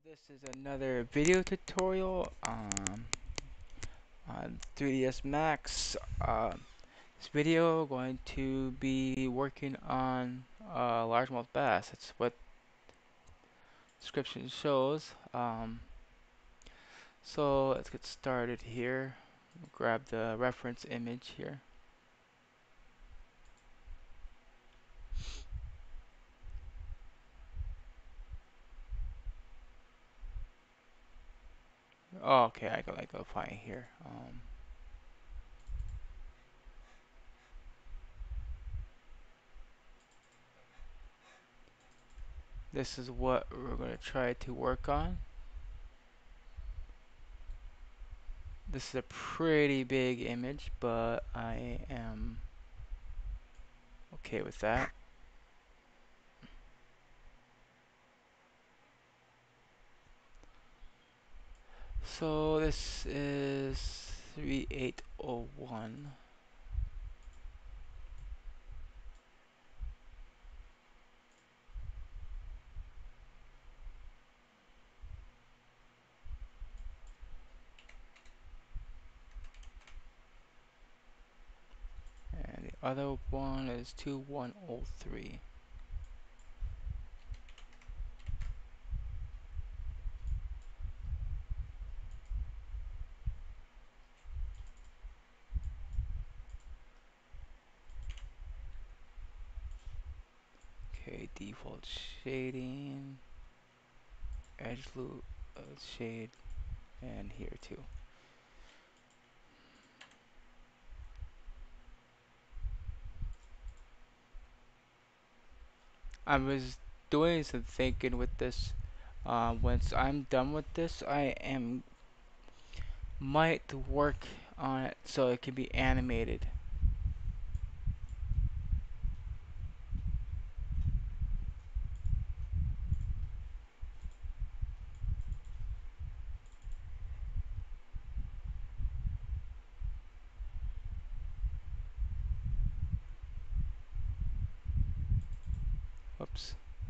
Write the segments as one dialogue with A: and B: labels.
A: This is another video tutorial on 3ds Max. This video going to be working on largemouth bass. That's what description shows. So let's get started here. Grab the reference image here. Oh, okay, I go find it here. This is what we're going to try to work on. This is a pretty big image, but I am okay with that. So this is 3801. And the other one is 2103. Okay, default shading, edge loop, shade, and here too. I was doing some thinking with this. Once I'm done with this, I am might work on it so it can be animated. Whoops.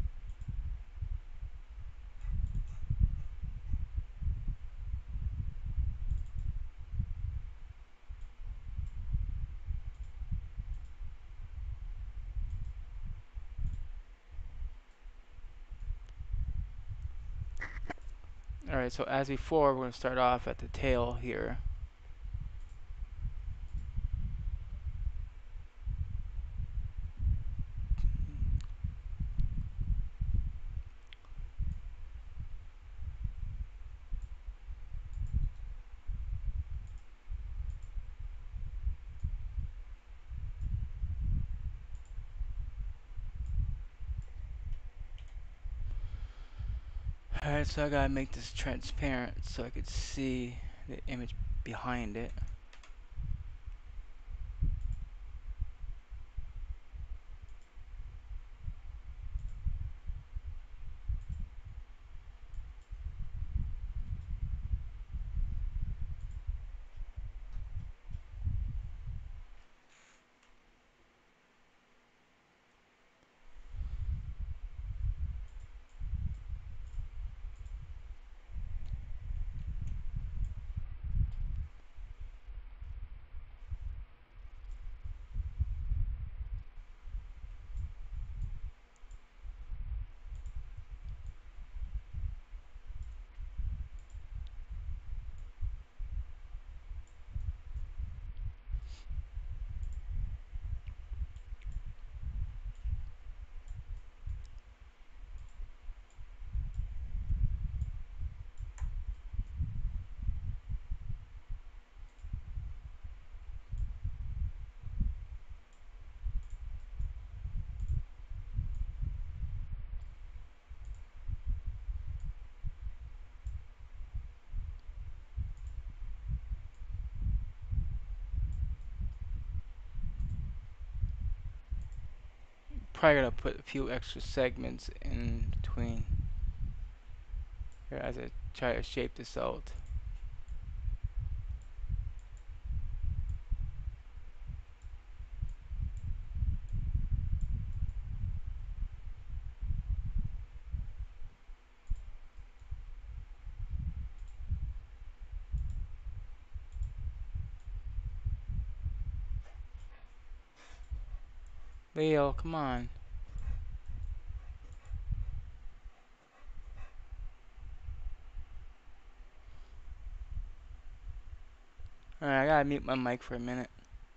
A: Alright, so as before, we're going to start off at the tail here. Alright, so I gotta make this transparent so I could see the image behind it. Probably gonna put a few extra segments in between here as I try to shape this out. Leo, come on. Alright, I gotta mute my mic for a minute.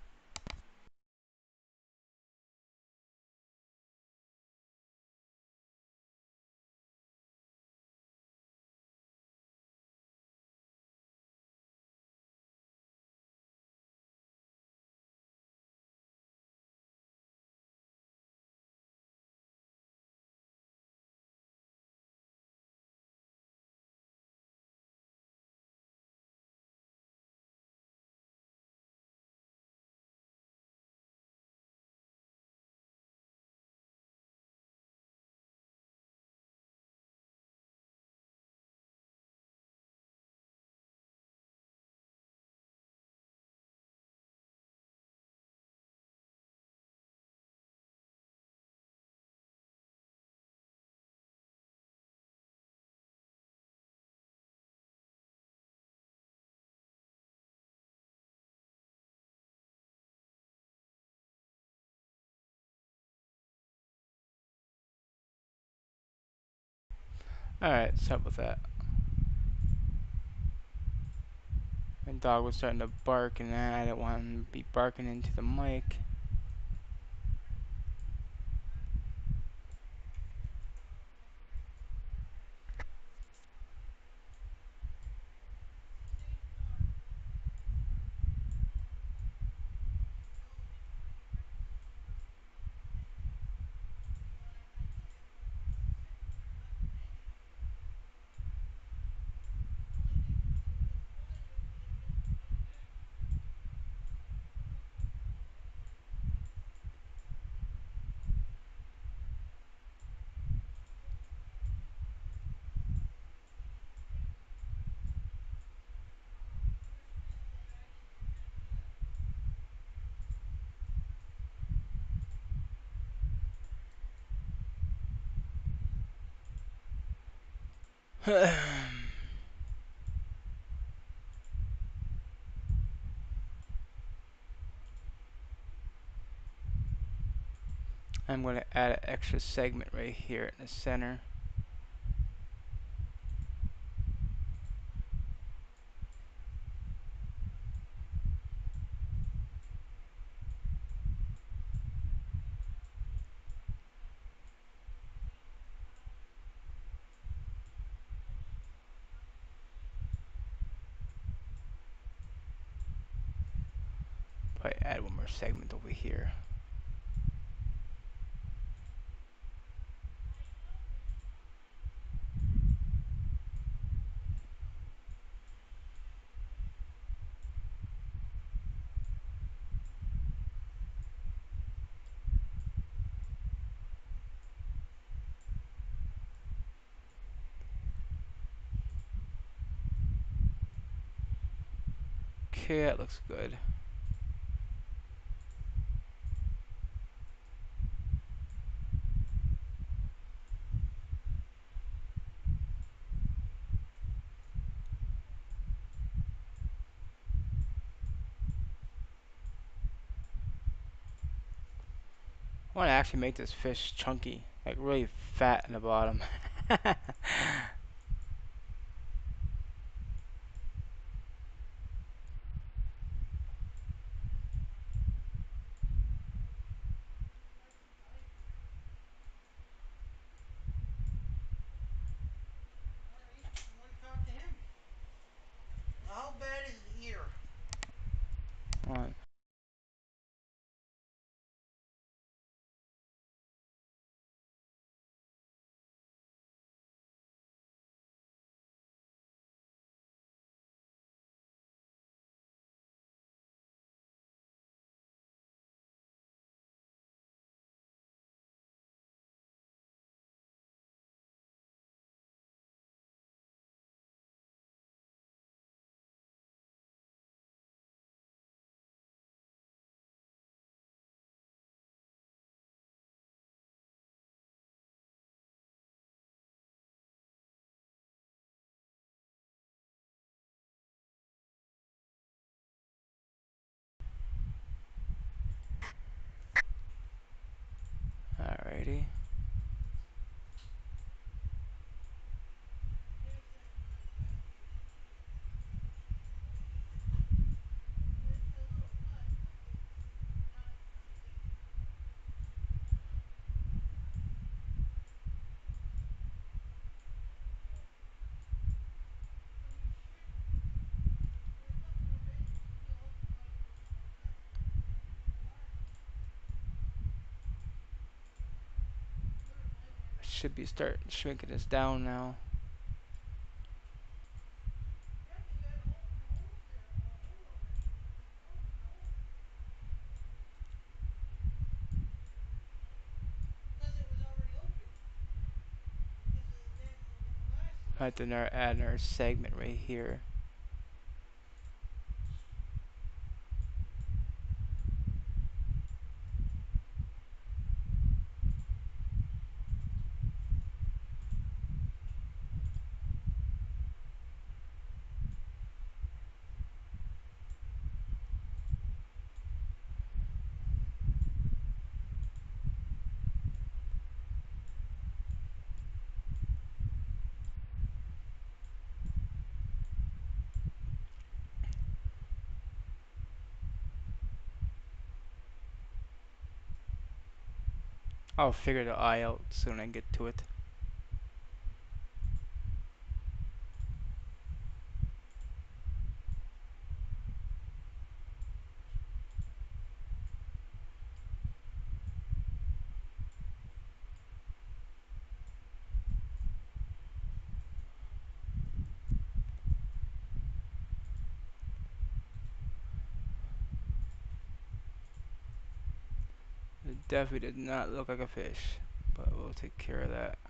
A: Alright, stop with that. My dog was starting to bark and I didn't want him to be barking into the mic. I'm going to add an extra segment right here in the center. Probably add one more segment over here. Okay, that looks good. I want to actually make this fish chunky, like really fat in the bottom.
B: How bad is the ear?
A: One. should be start shrinking this down now. I have to add another segment right here. I'll figure the eye out soon I get to it. It definitely did not look like a fish, but we'll take care of that.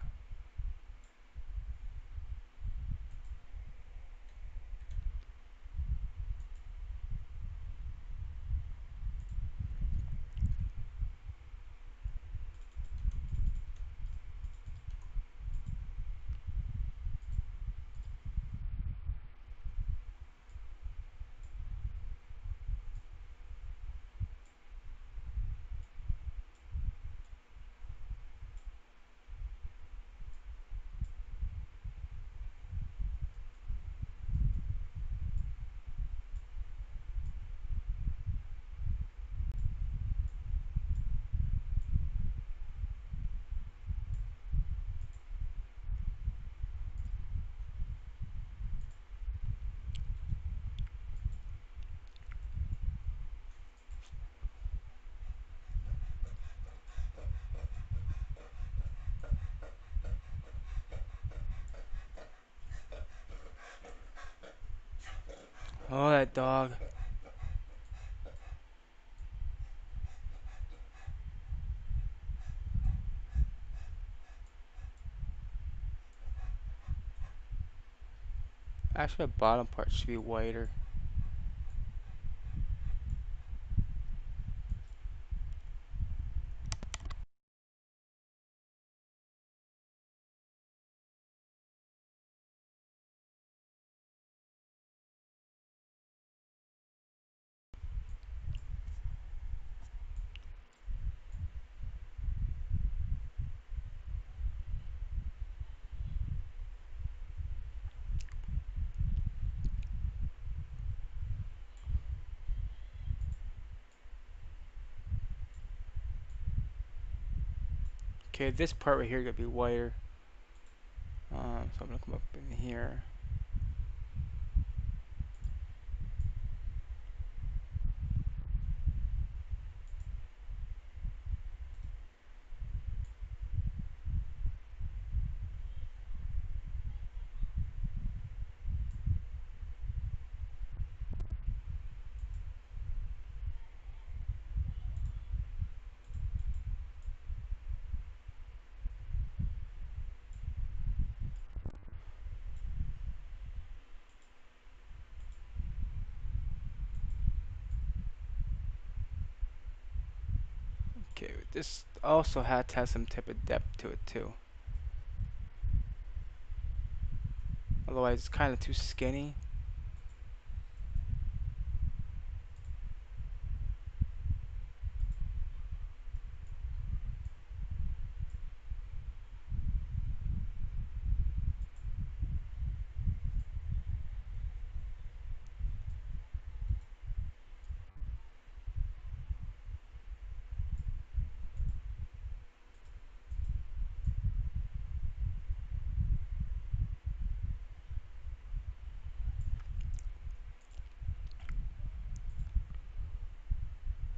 A: Oh, that dog. Actually, the bottom part should be whiter. Okay, this part right here gonna be whiter. So I'm gonna come up in here. Okay, this also had to have some type of depth to it too. Otherwise, it's kind of too skinny.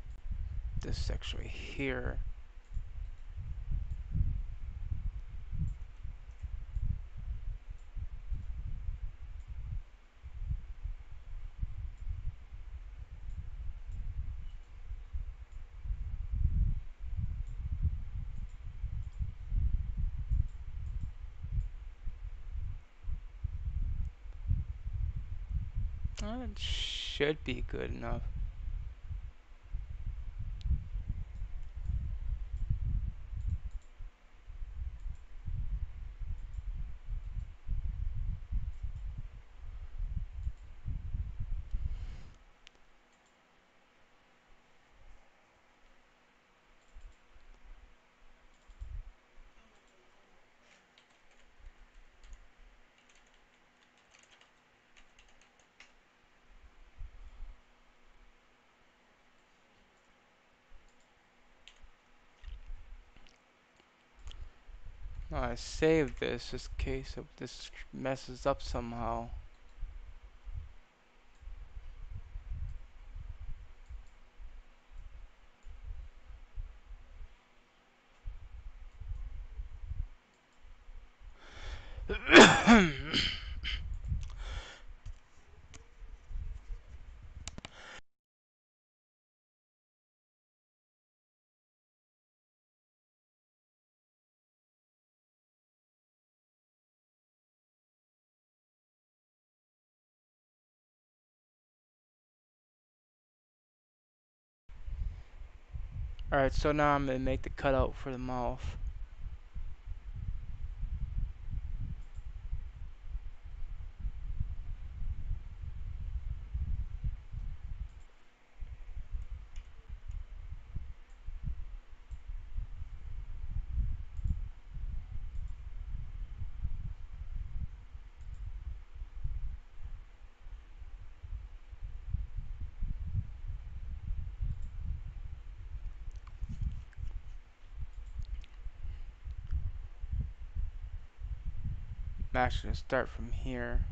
A: This section right here. It should be good enough. I saved this just in case if this messes up somehow. Alright, so now I'm gonna make the cutout for the mouth. I'm actually gonna start from here.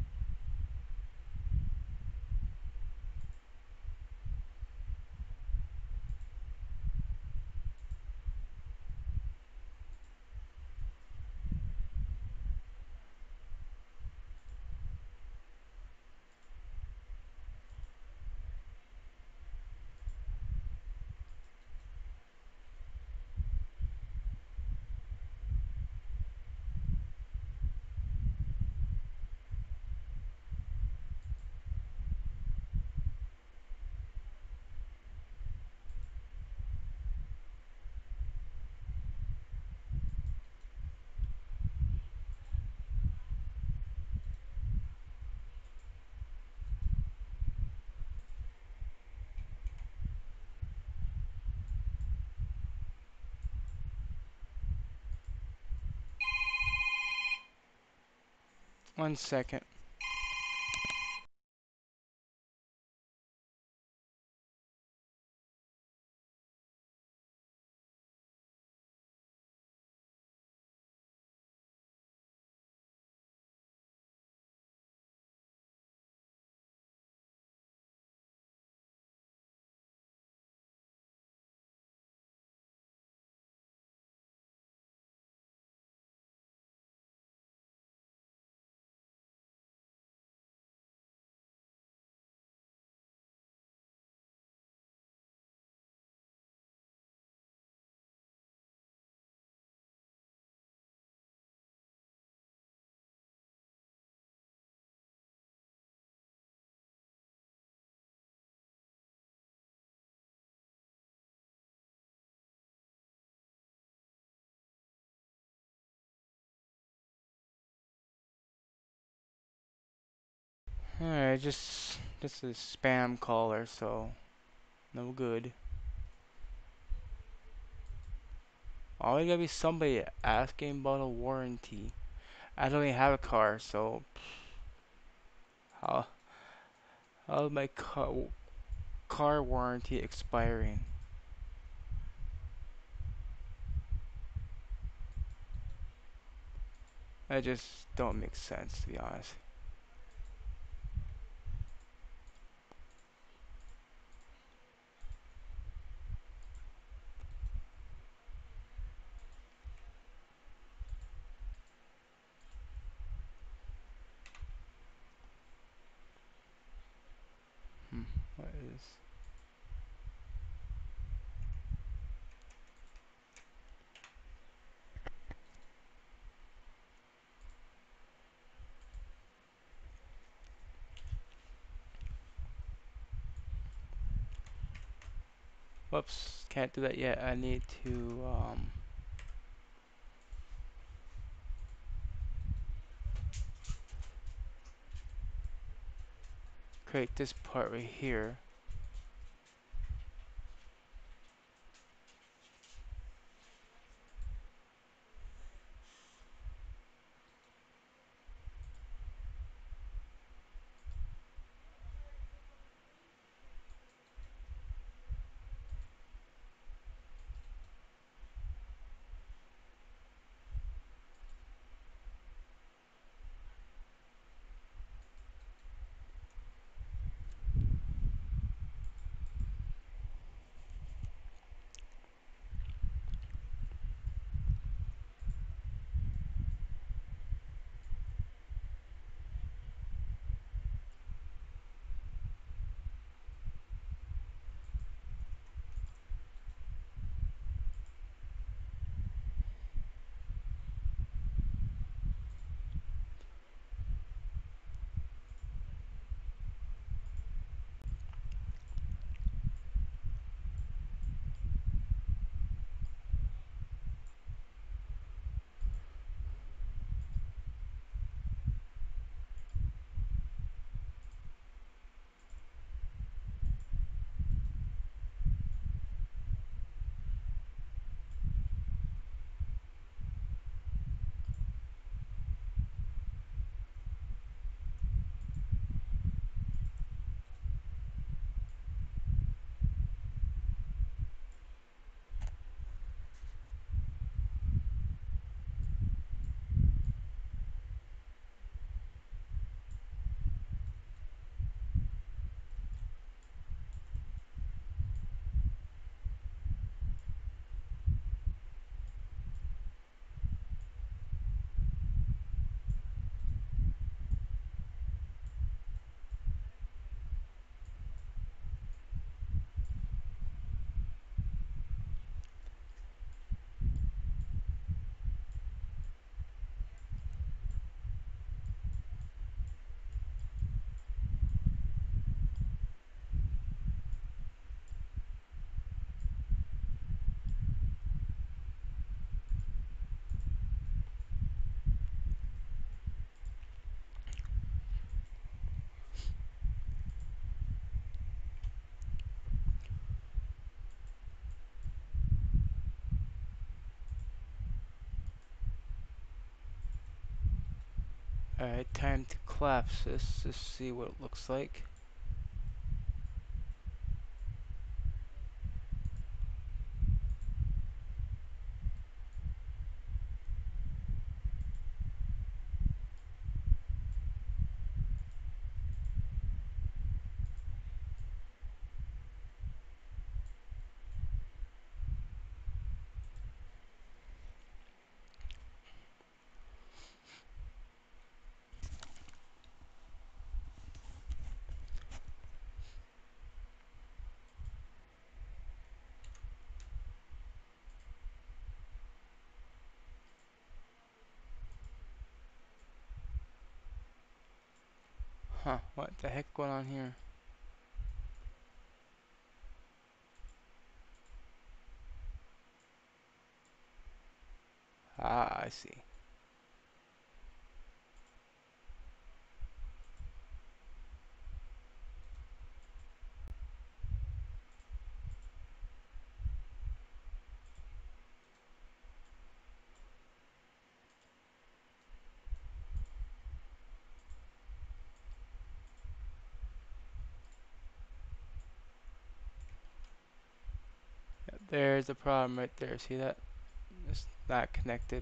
A: One second. Alright, just a spam caller, so no good. Always gotta be somebody asking about a warranty. I don't even have a car, so how how's my car warranty expiring? That just don't make sense, to be honest. Hmm, what is? Oops, can't do that yet. I need to create this part right here. Alright, time to collapse this to see what it looks like. Huh, what the heck going on here? Ah, I see. There's the problem right there. See that? It's not connected.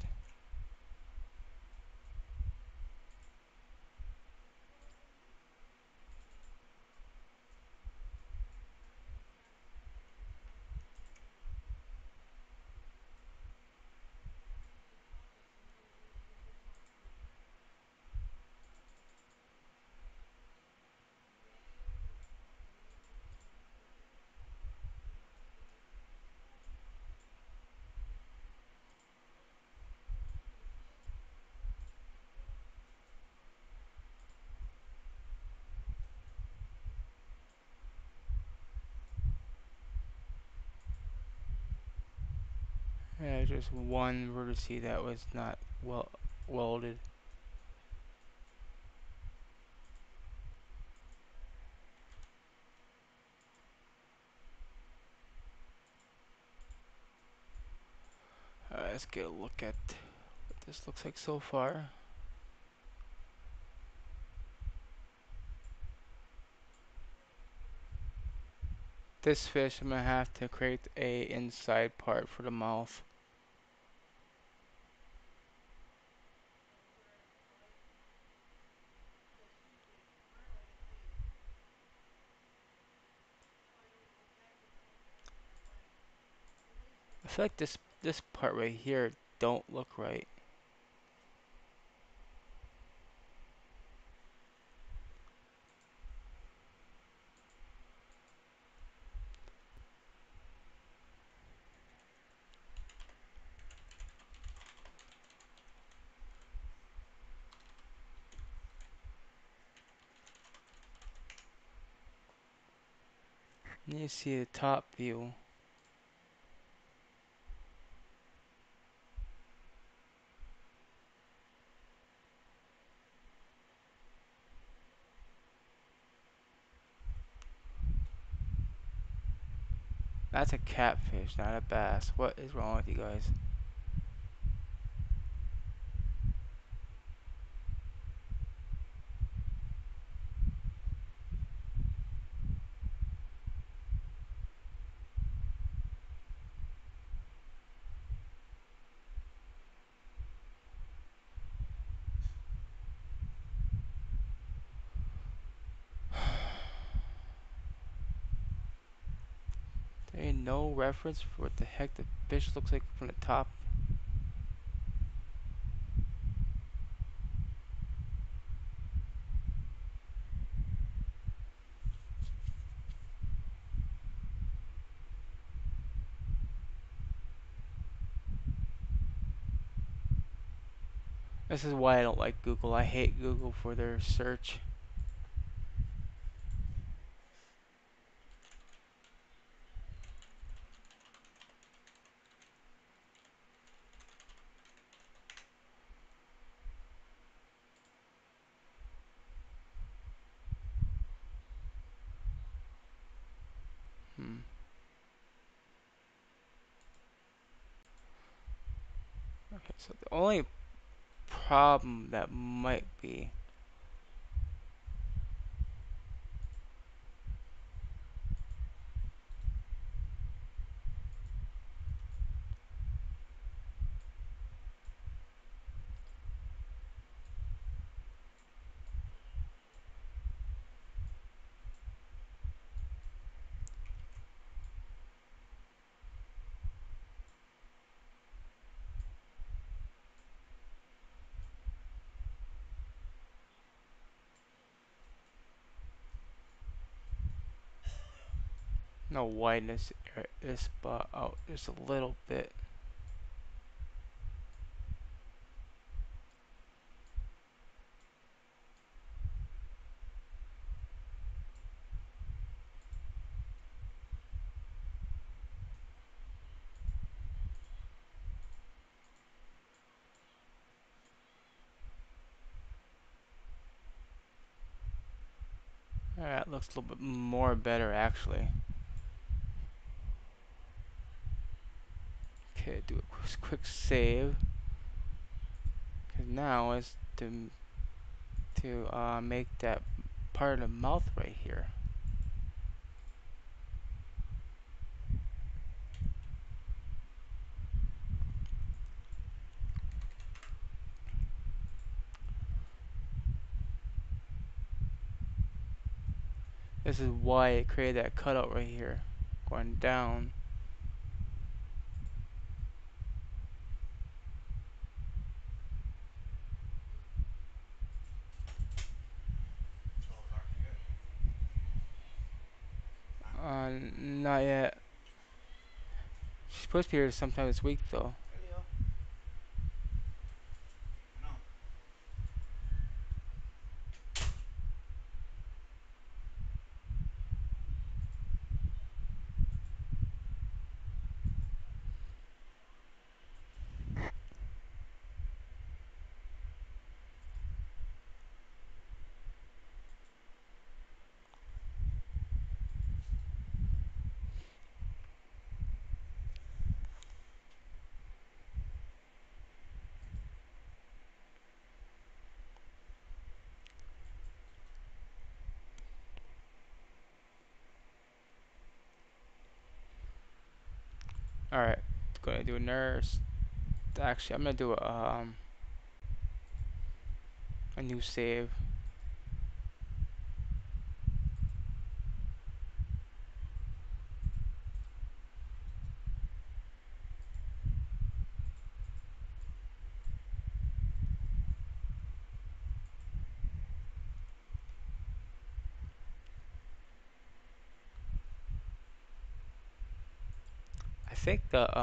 A: There's just one vertice that was not welded. Alright, let's get a look at what this looks like so far. This fish, I'm gonna have to create a inside part for the mouth. I feel like this part right here don't look right. You see the top view. That's a catfish, not a bass. What is wrong with you guys? There ain't no reference for what the heck the fish looks like from the top. This is why I don't like Google. I hate Google for their search. Hmm. Okay, so the only problem that might be no whiteness this spot out just a little bit. Alright, looks a little bit more better actually. Okay, do a quick save. Cause now is to make that part of the mouth right here. This is why it created that cutout right here, going down. Not yet. She's supposed to be here sometime this week though. All right, gonna do a nurse. Actually, I'm gonna do a new save. I think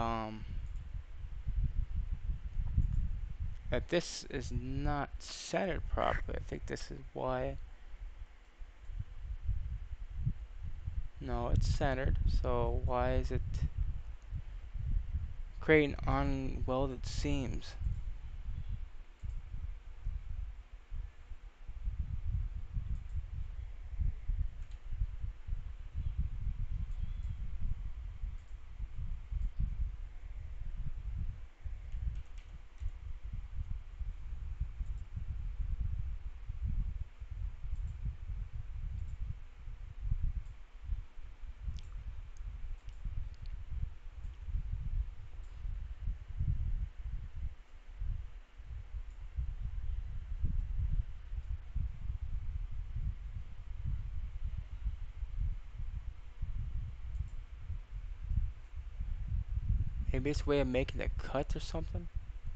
A: that this is not centered properly. I think this is why. No, it's centered. So why is it creating unwelded seams? Maybe it's a way of making a cut or something.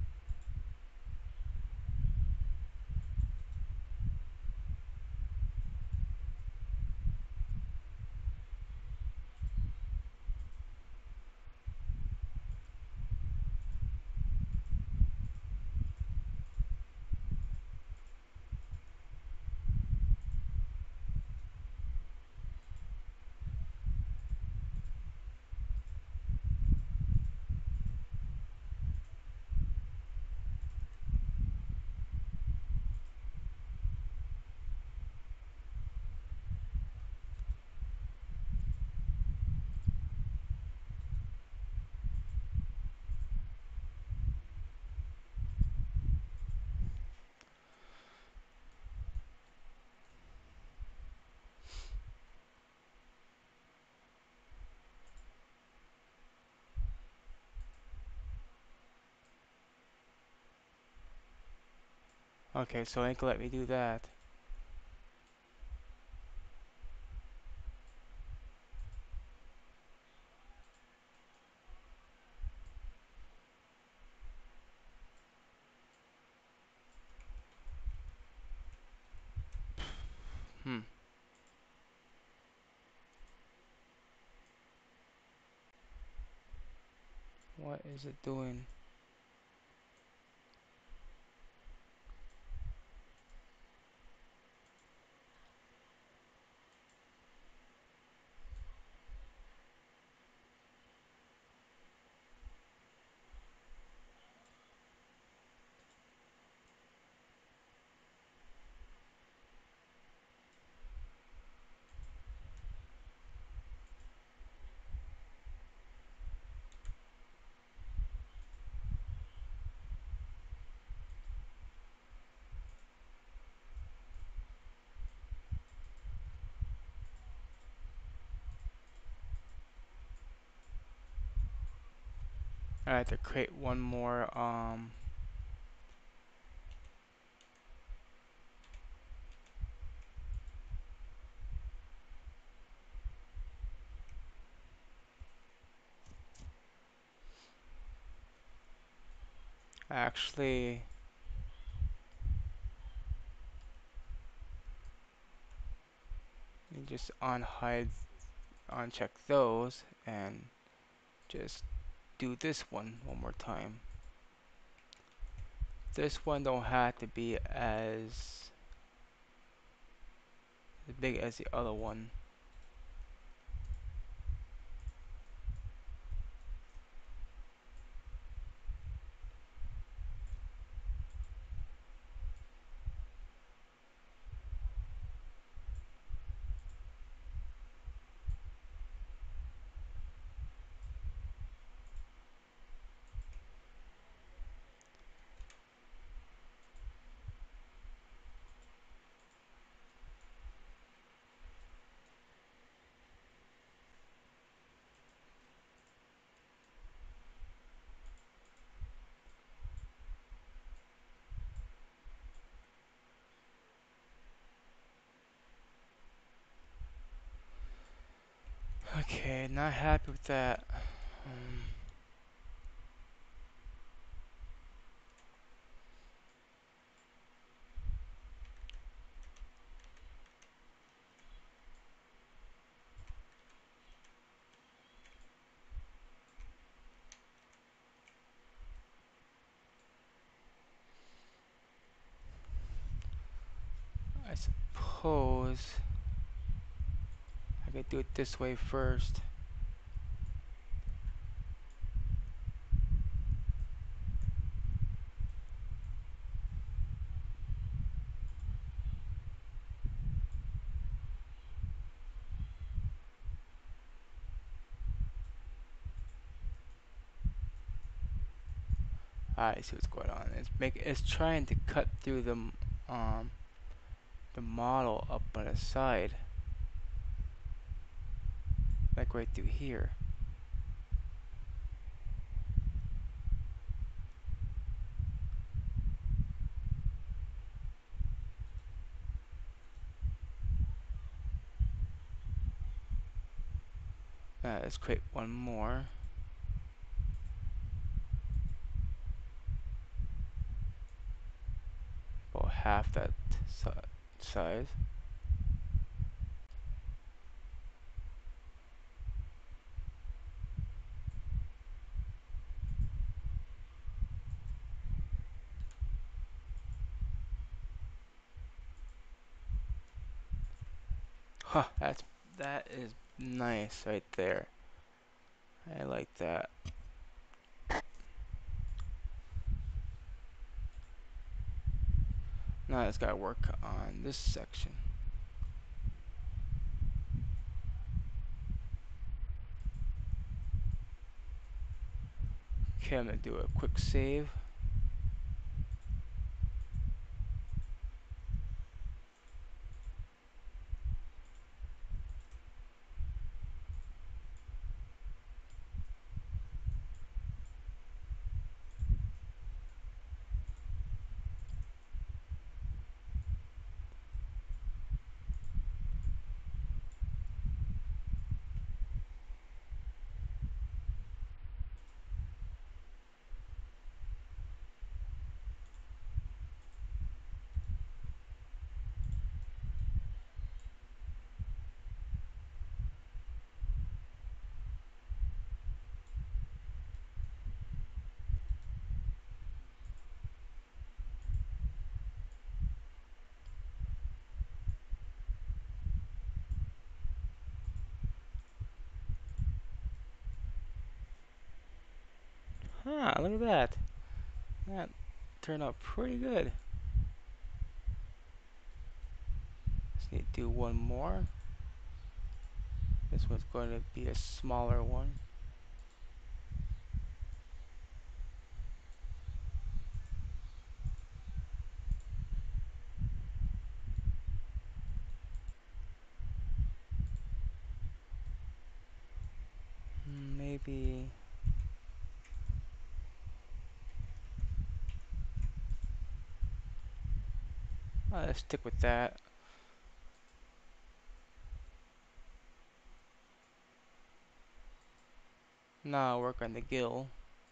A: Okay, so it ain't gonna let me do that. Hmm. What is it doing? I have to create one more. Actually, you just uncheck those, and just do this one more time. This one don't have to be as big as the other one. Okay, not happy with that. Um, I suppose I could do it this way first. I see what's going on. It's trying to cut through um the model up on the side, like right through here. Let's create one more, about half that si size. Huh, that is nice right there. I like that. Now I just gotta work on this section. Okay, I'm gonna do a quick save. Huh, look at that. That turned out pretty good. Just need to do one more. This one's going to be a smaller one. Maybe let's stick with that. Now I'll work on the gill.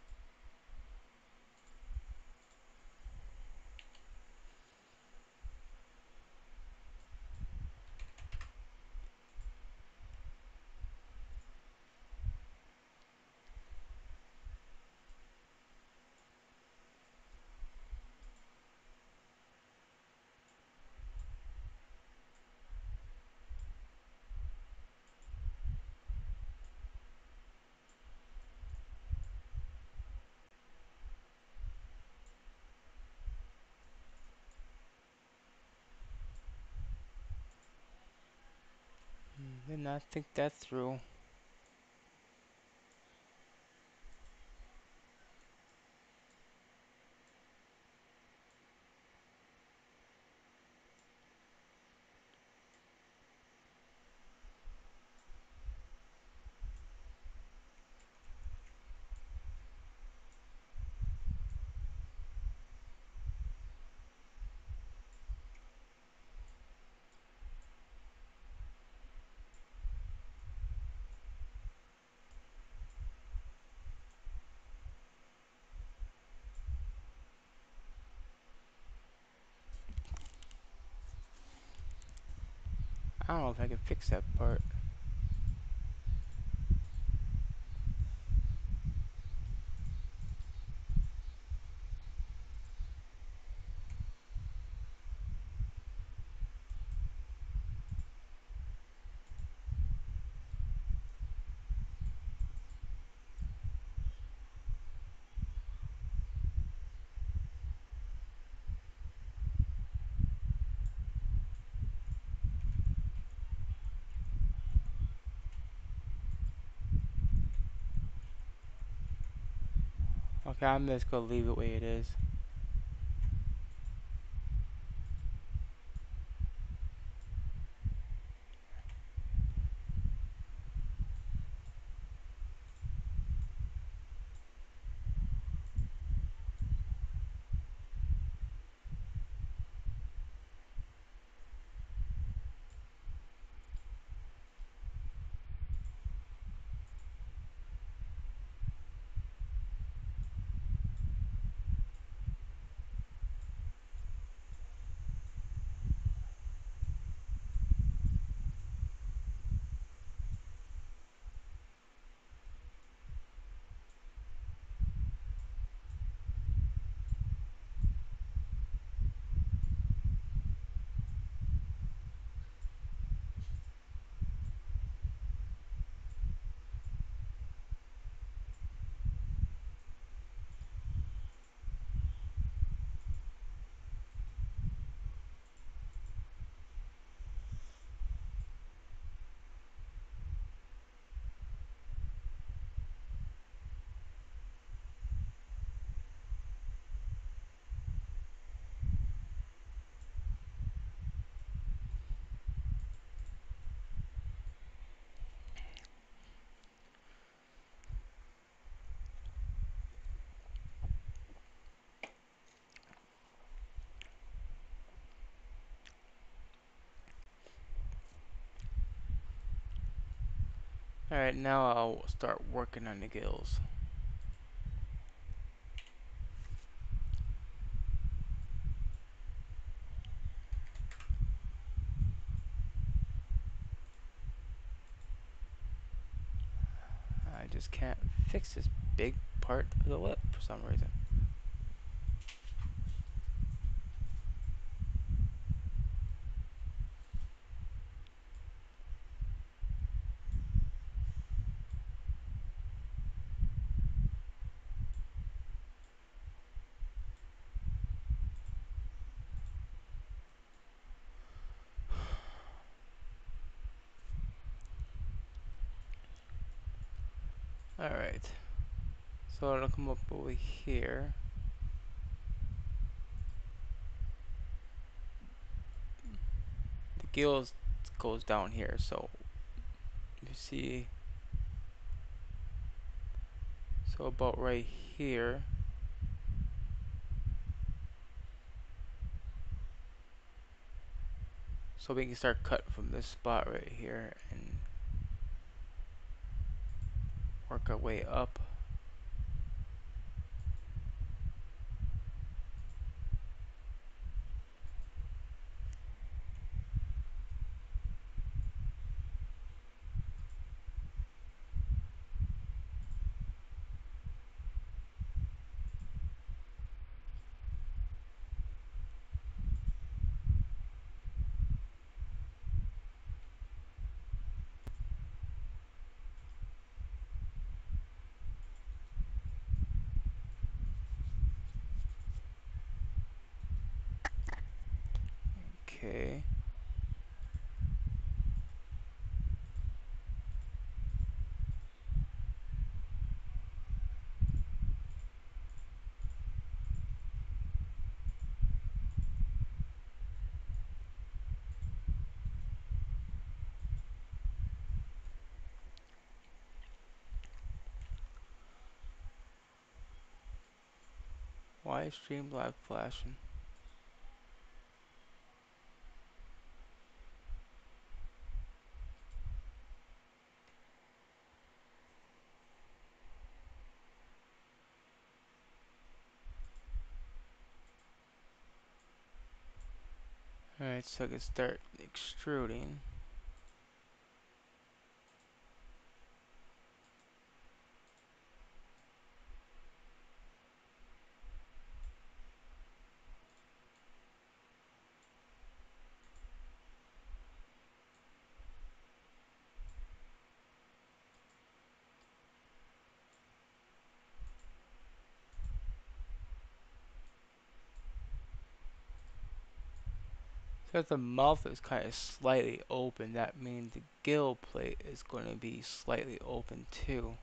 A: Did not think that through. I don't know if I can fix that part. Okay, I'm just gonna leave it the way it is. Alright, now I'll start working on the gills. I just can't fix this big part of the lip for some reason. Alright, so it'll come up over here. The gills goes down here, so you see, so about right here. So we can start cut from this spot right here and work our way up. Okay. Why is Streamlabs flashing? Alright, so I can start extruding. So if the mouth is kind of slightly open, that means the gill plate is going to be slightly open too.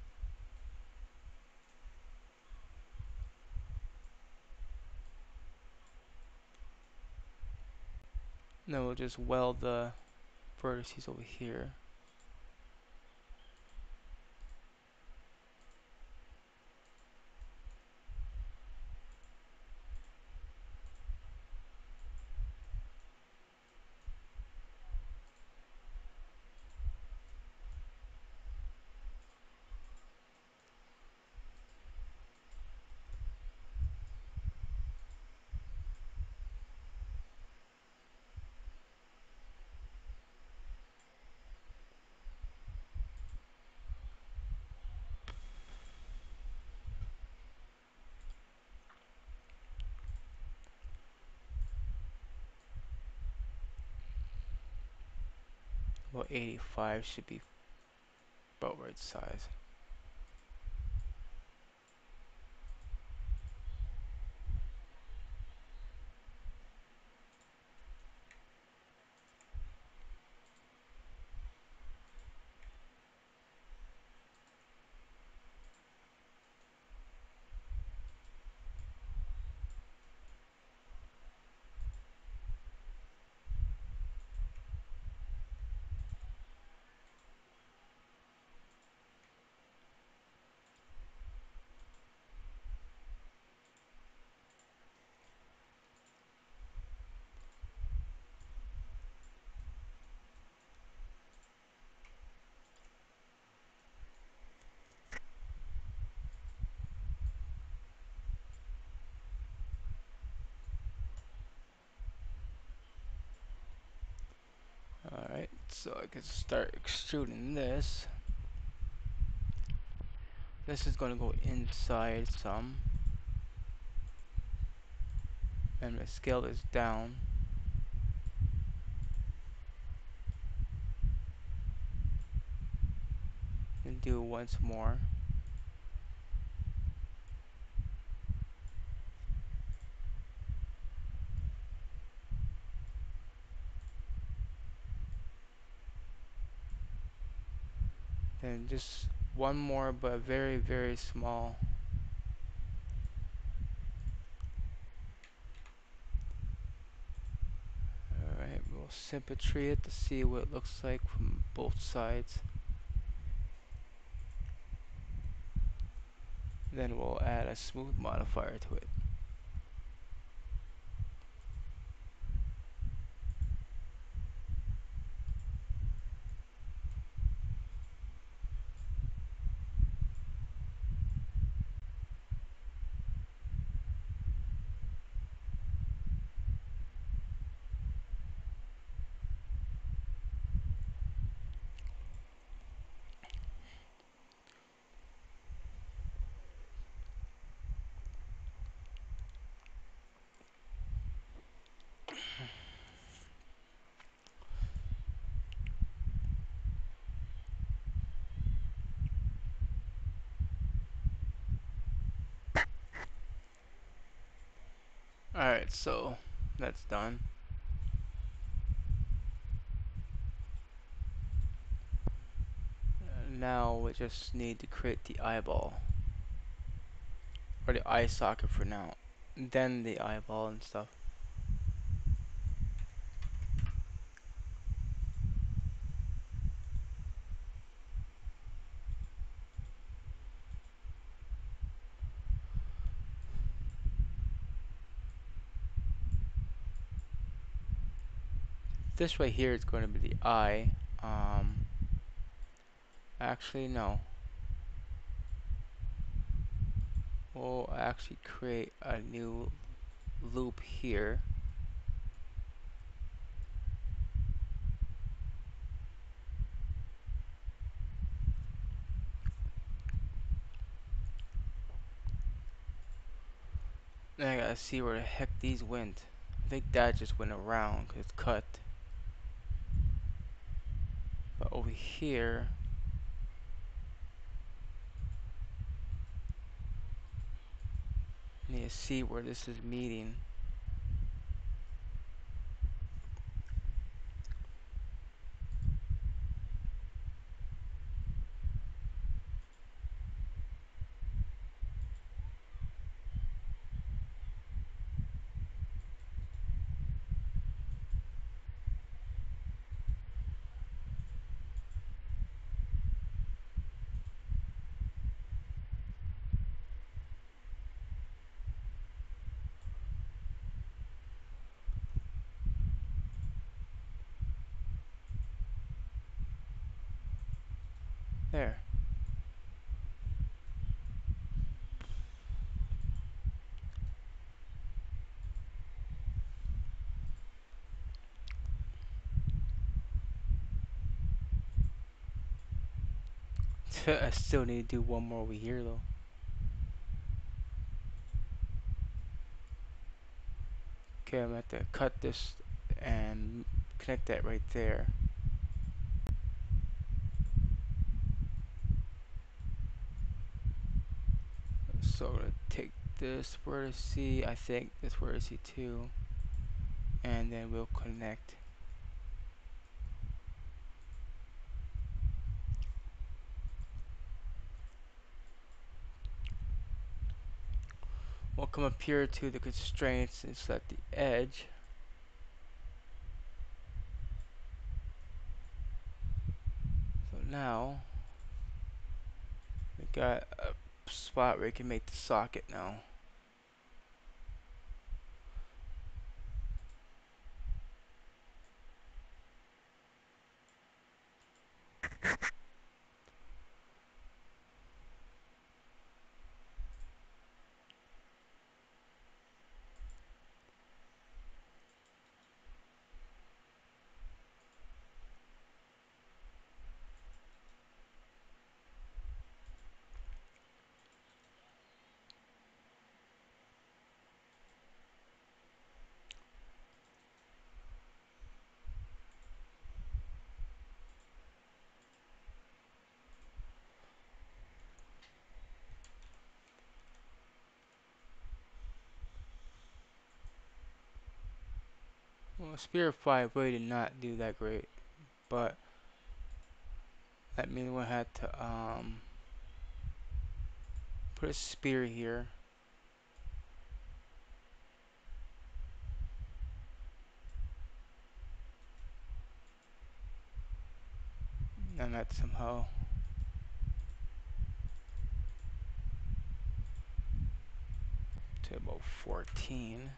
A: Then we'll just weld the vertices over here. About 85 should be about right size. Alright, so I can start extruding this. This is going to go inside some. And I scale this down. And do it once more. Then just one more, but very, very small. Alright, we'll symmetry it to see what it looks like from both sides. Then we'll add a smooth modifier to it. Alright, so that's done. Now we just need to create the eyeball. Or the eye socket for now. Then the eyeball and stuff. This right here is going to be the eye. Um, Actually, no. We'll actually create a new loop here. Then I gotta see where the heck these went. I think that just went around because it's cut. But over here, I need to see where this is meeting. There. I still need to do one more over here though. Okay, I'm gonna have to cut this and connect that right there. So I'm gonna take this vertice, I think this vertice too, and then we'll connect. We'll come up here to the constraints and select the edge. So now we got a spot where you can make the socket now. Well, Spirit 5 really did not do that great, but that means we'll have to put a spear here. And that somehow to about 14.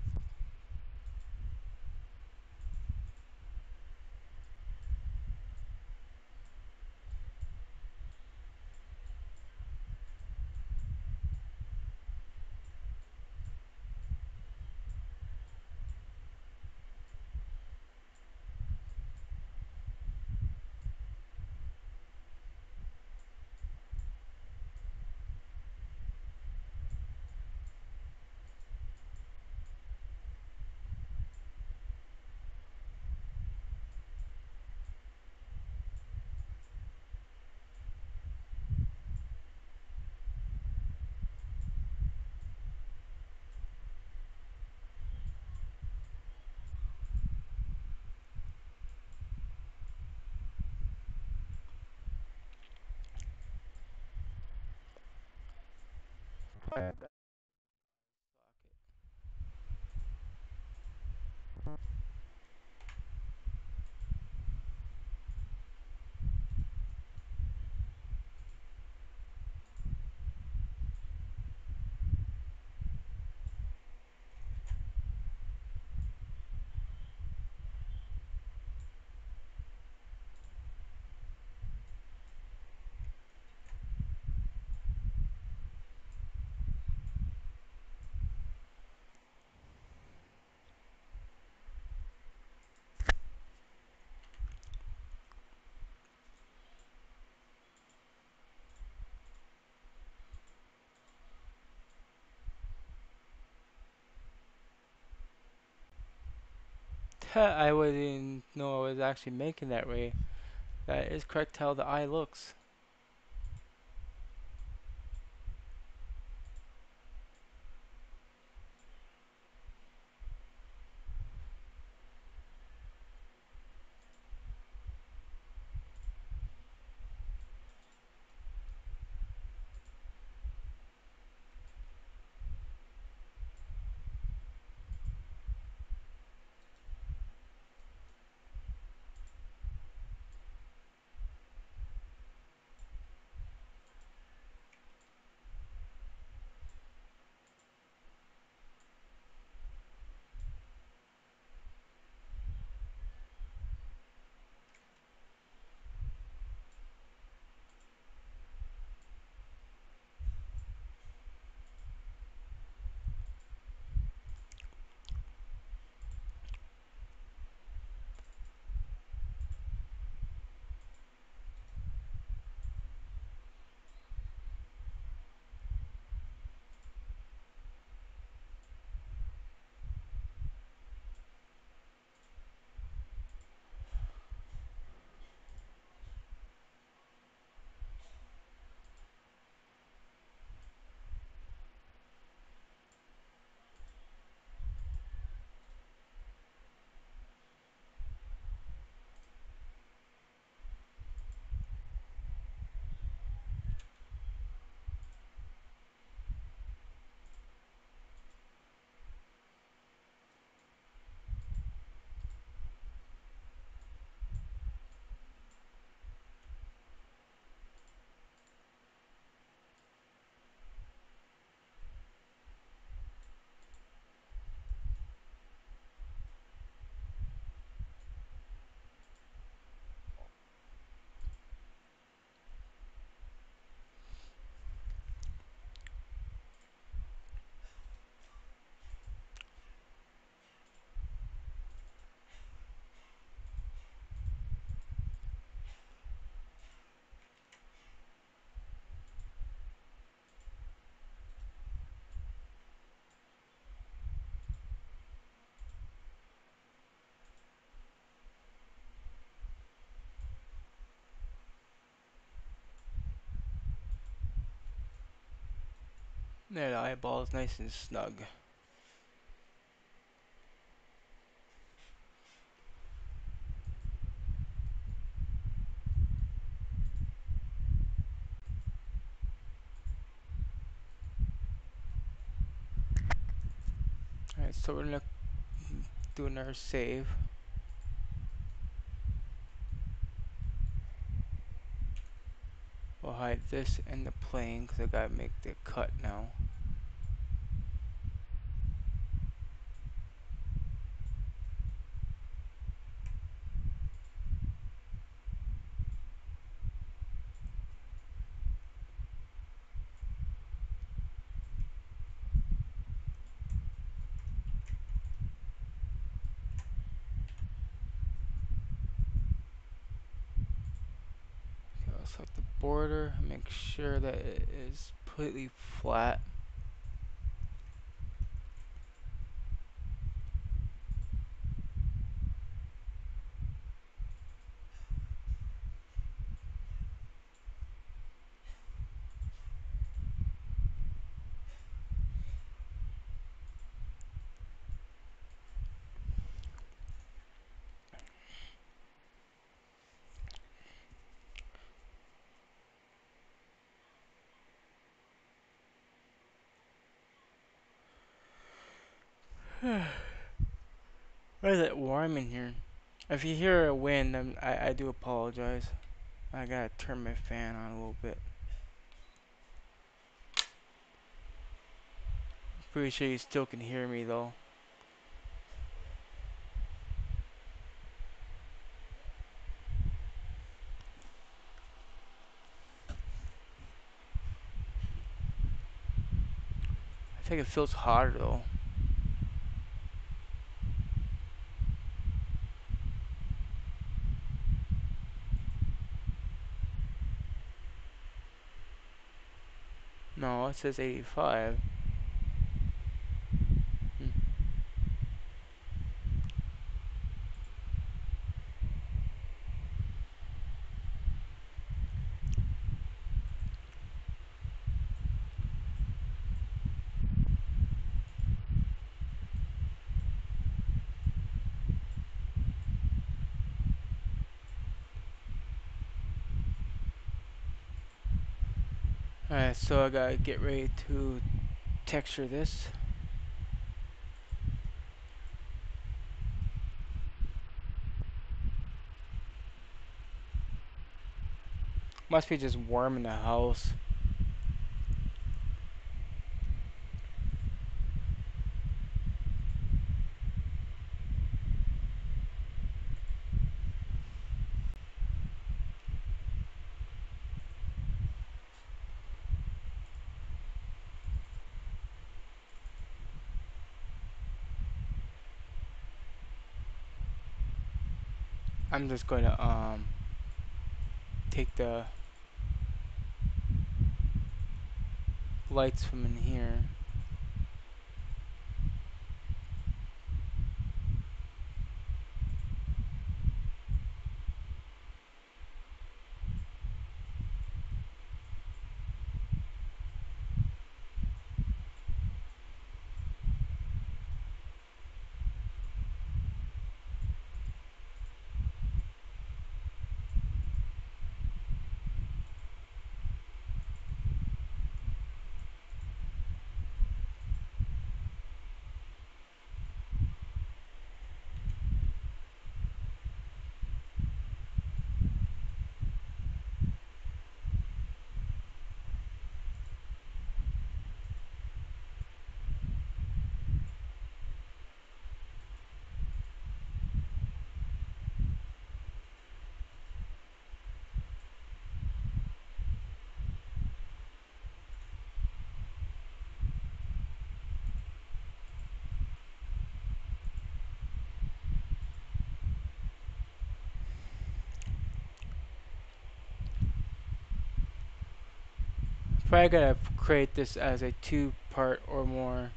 A: I wouldn't know I was actually making that way. That is correct how the eye looks. There, the eyeball is nice and snug. Alright, so we're gonna do another save. We'll hide this in the plane because I gotta make the cut now. Okay, I'll select the border, make sure that it is completely flat. Why is it warm in here? If you hear a wind, I do apologize. I gotta turn my fan on a little bit. Pretty sure you still can hear me though. I think it feels hotter though. No, it says 85. Hmm. Alright, so I gotta get ready to texture this. Must be just warm in the house. I'm just gonna take the lights from in here. Probably gotta create this as a two-part or more.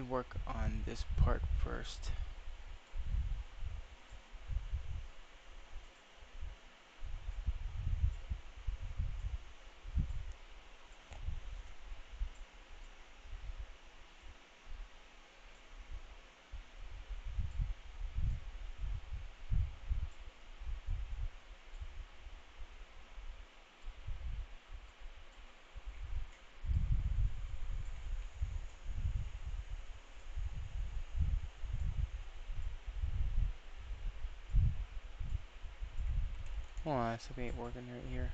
A: work on this part first. Hold on, something ain't working right here.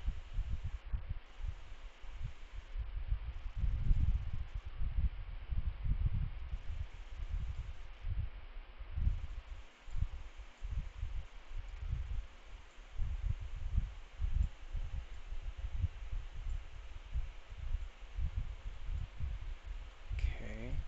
A: Okay.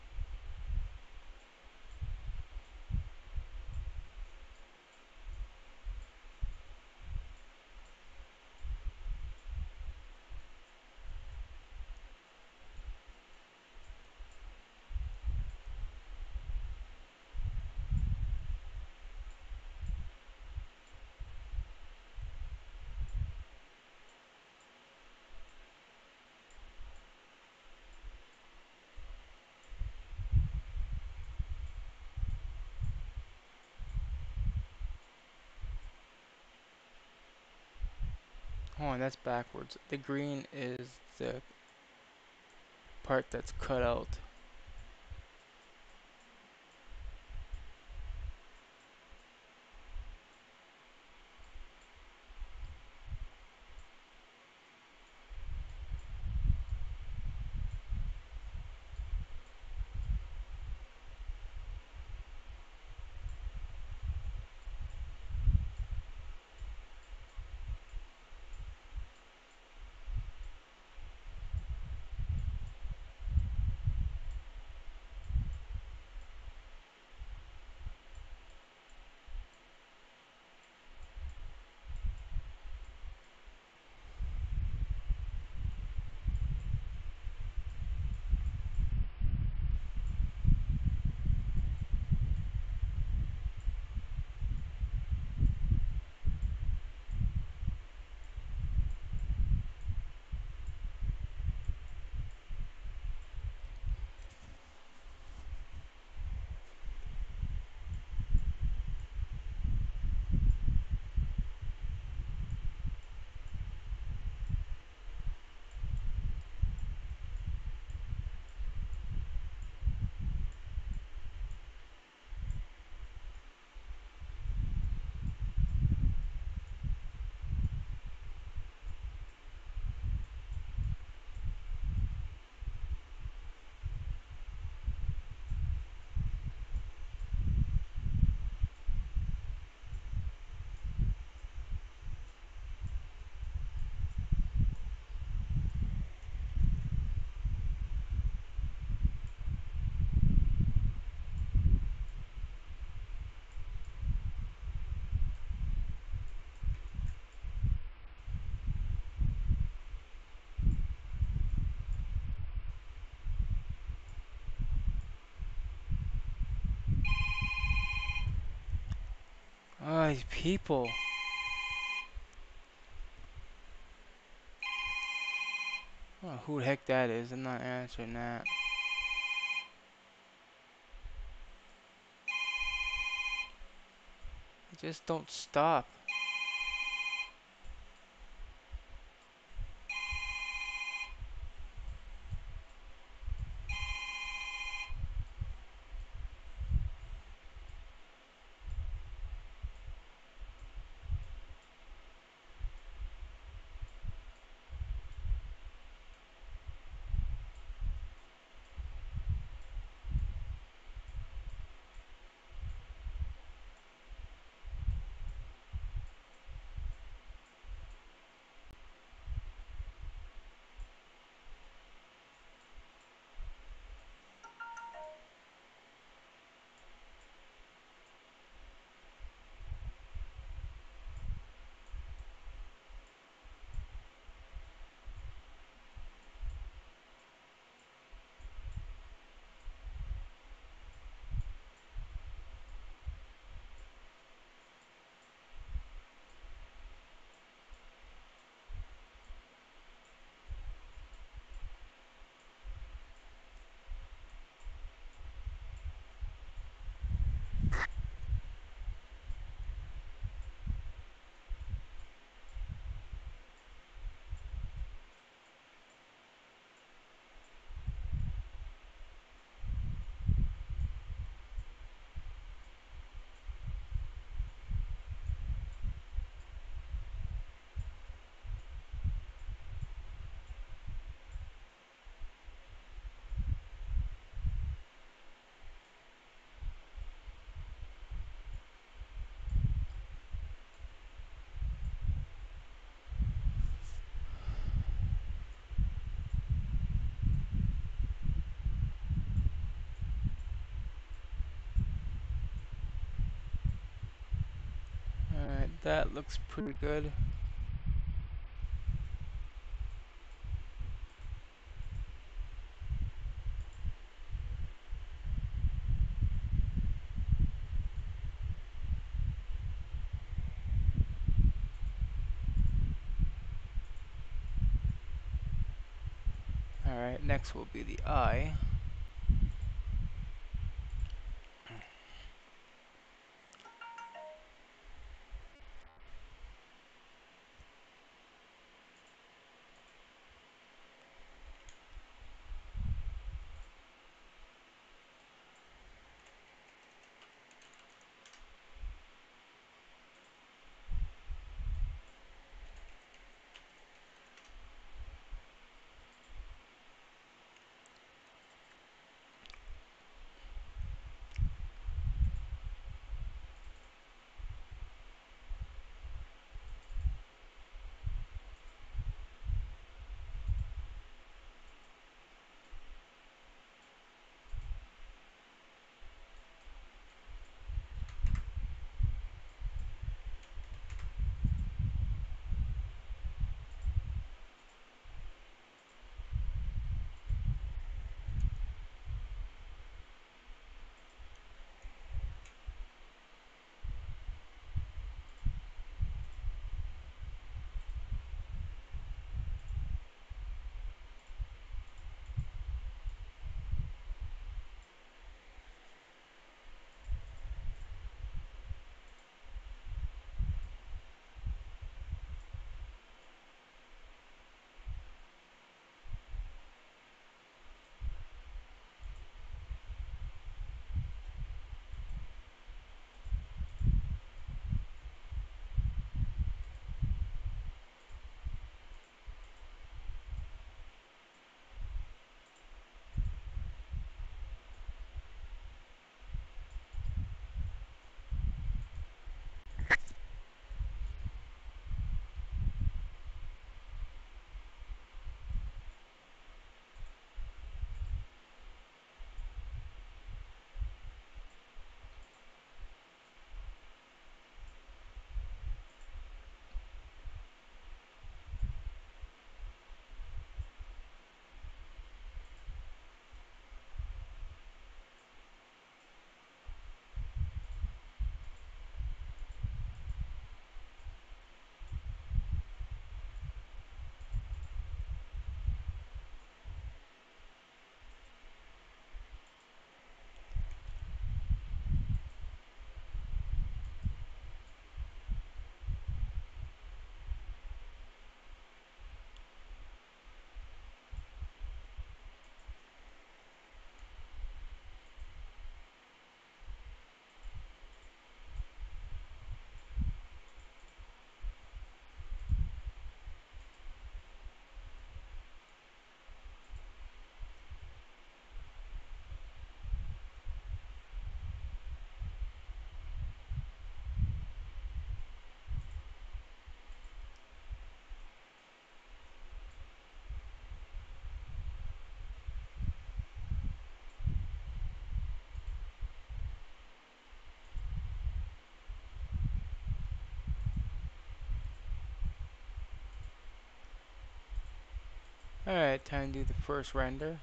A: Hold on, that's backwards. The green is the part that's cut out. Ah, these people. Oh, who the heck that is? I'm not answering that. Just don't stop. That looks pretty good. Alright, next will be the eye. Alright, time to do the first render.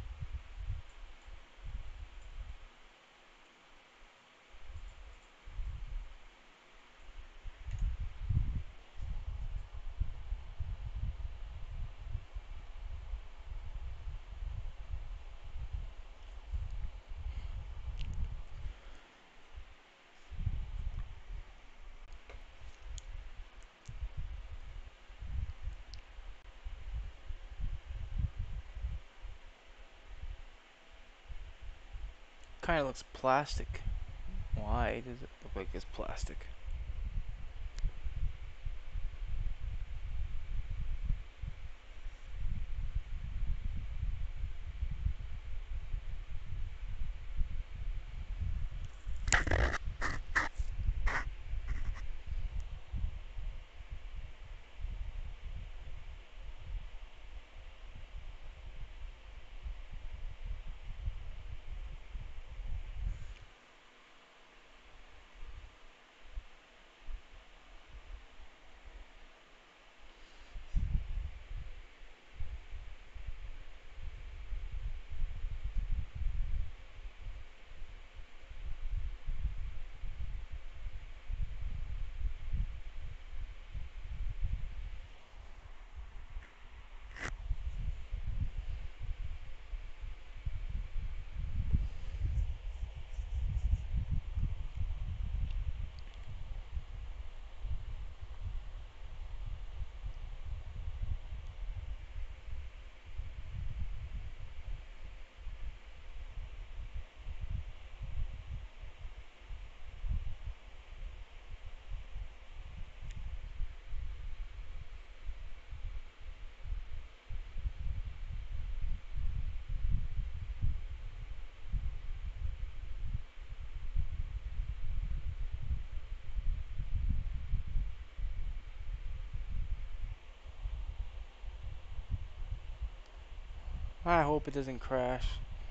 A: Kinda looks plastic. Why does it look like it's plastic? I hope it doesn't crash.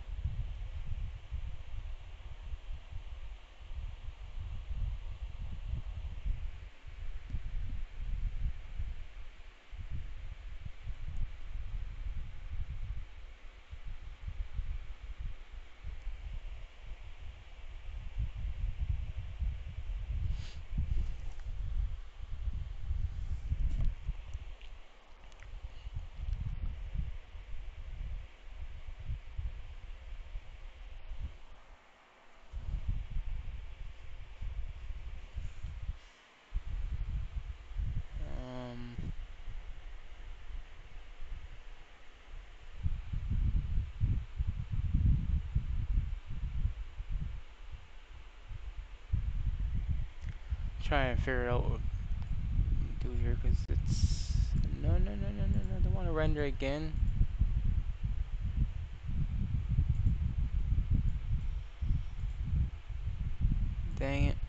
A: Um, try and figure out what to do here because it's no. I don't want to render again. Dang it.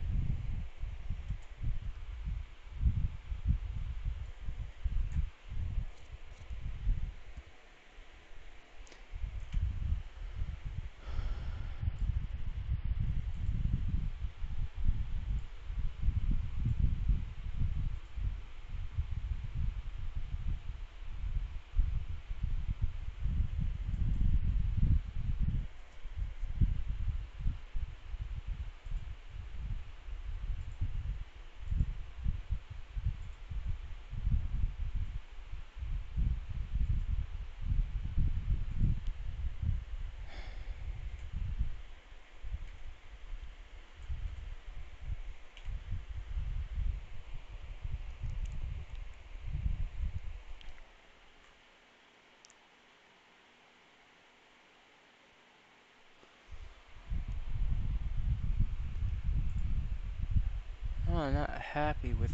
A: Oh, I'm not happy with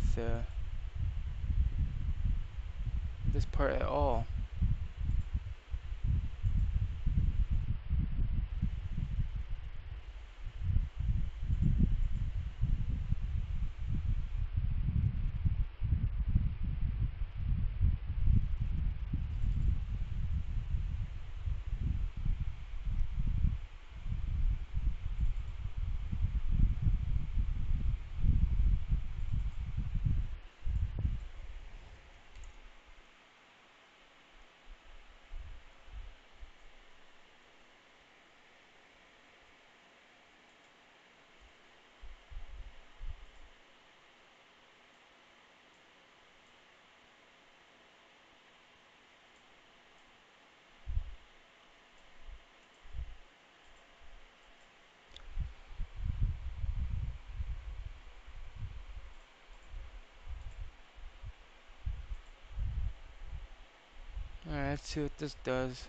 A: this part at all. Alright, let's see what this does.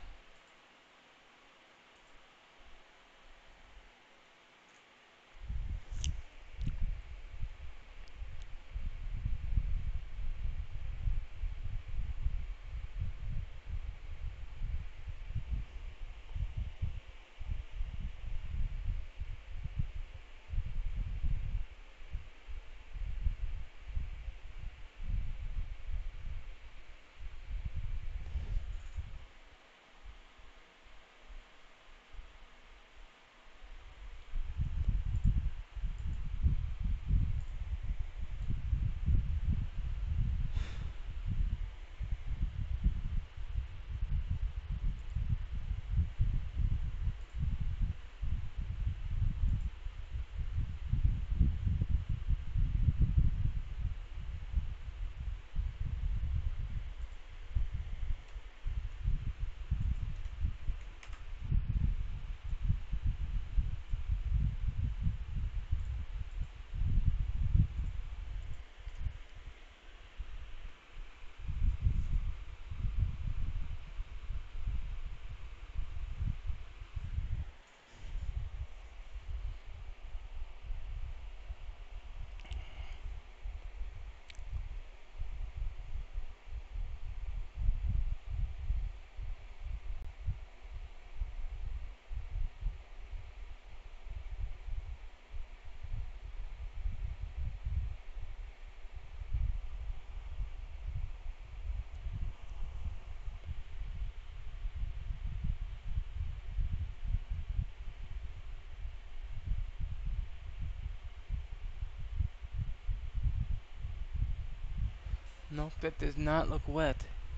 A: Nope, that does not look wet.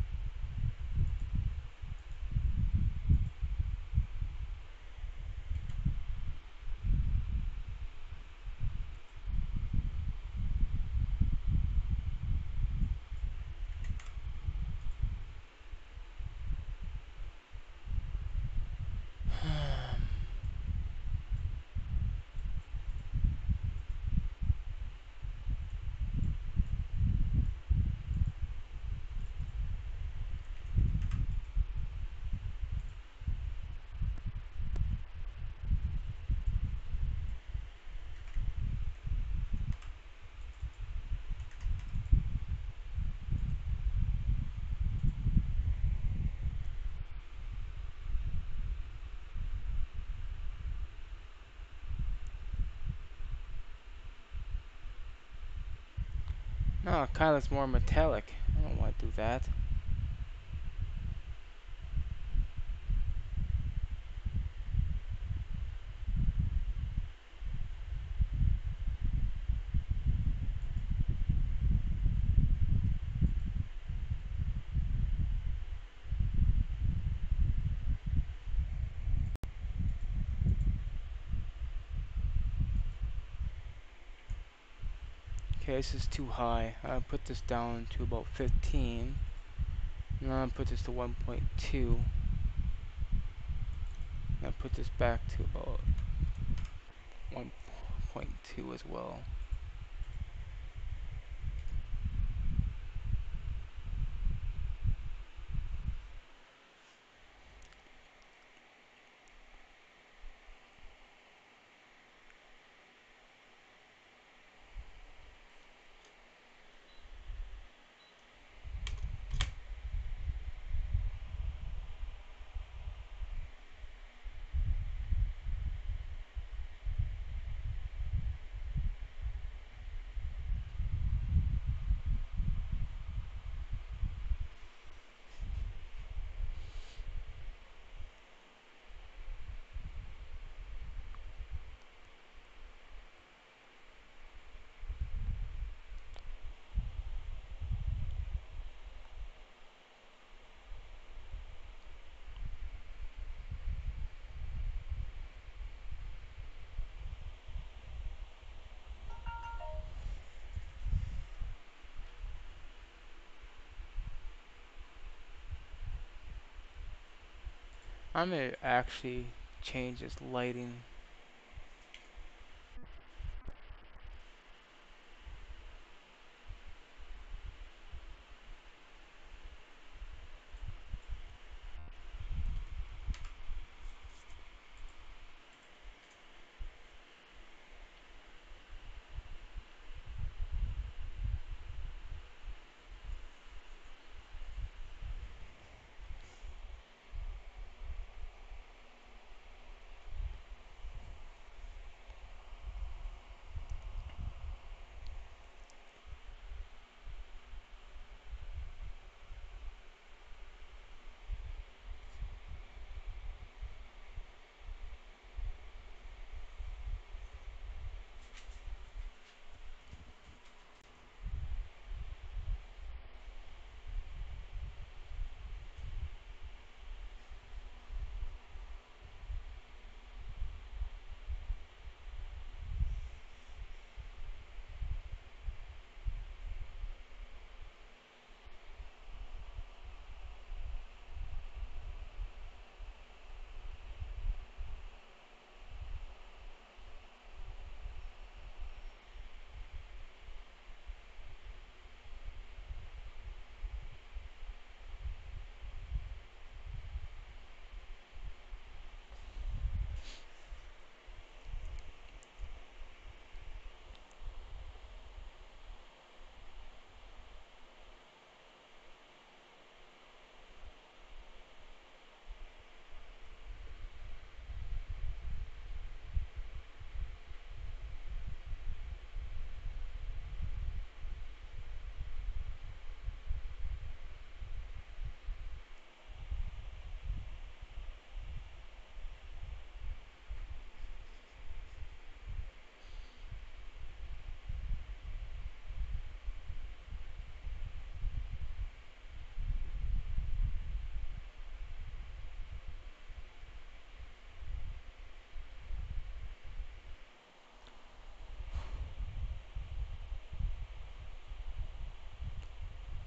A: No, it kind of looks more metallic. I don't want to do that. Okay, this is too high. I'll put this down to about 15. And I'll put this to 1.2. And I'll put this back to about 1.2 as well. I'm gonna actually change this lighting.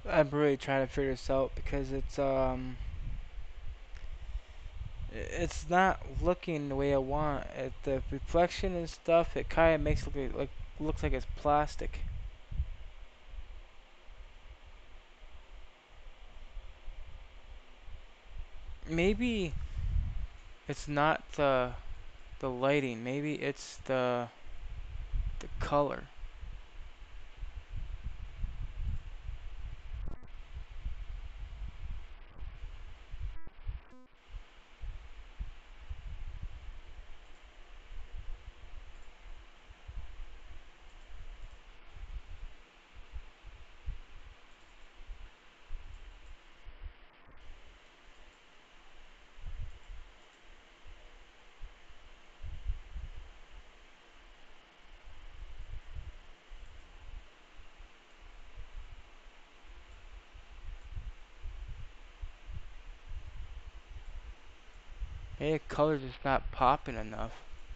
A: I'm really trying to figure this out because it's not looking the way I want. The reflection and stuff, it kind of makes it look like looks like it's plastic. Maybe it's not the lighting. Maybe it's the color. Maybe the color's just not popping enough.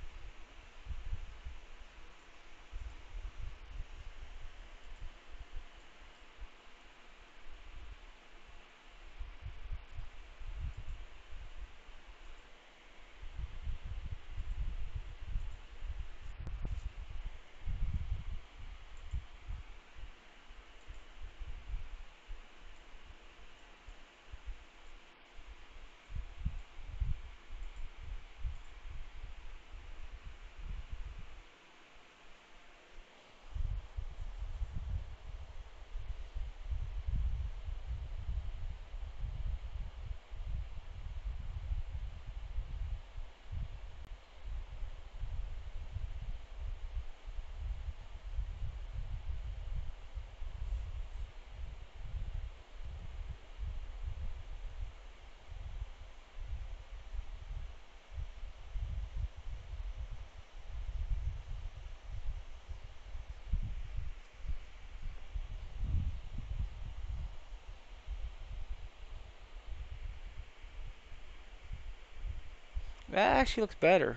A: That actually looks better.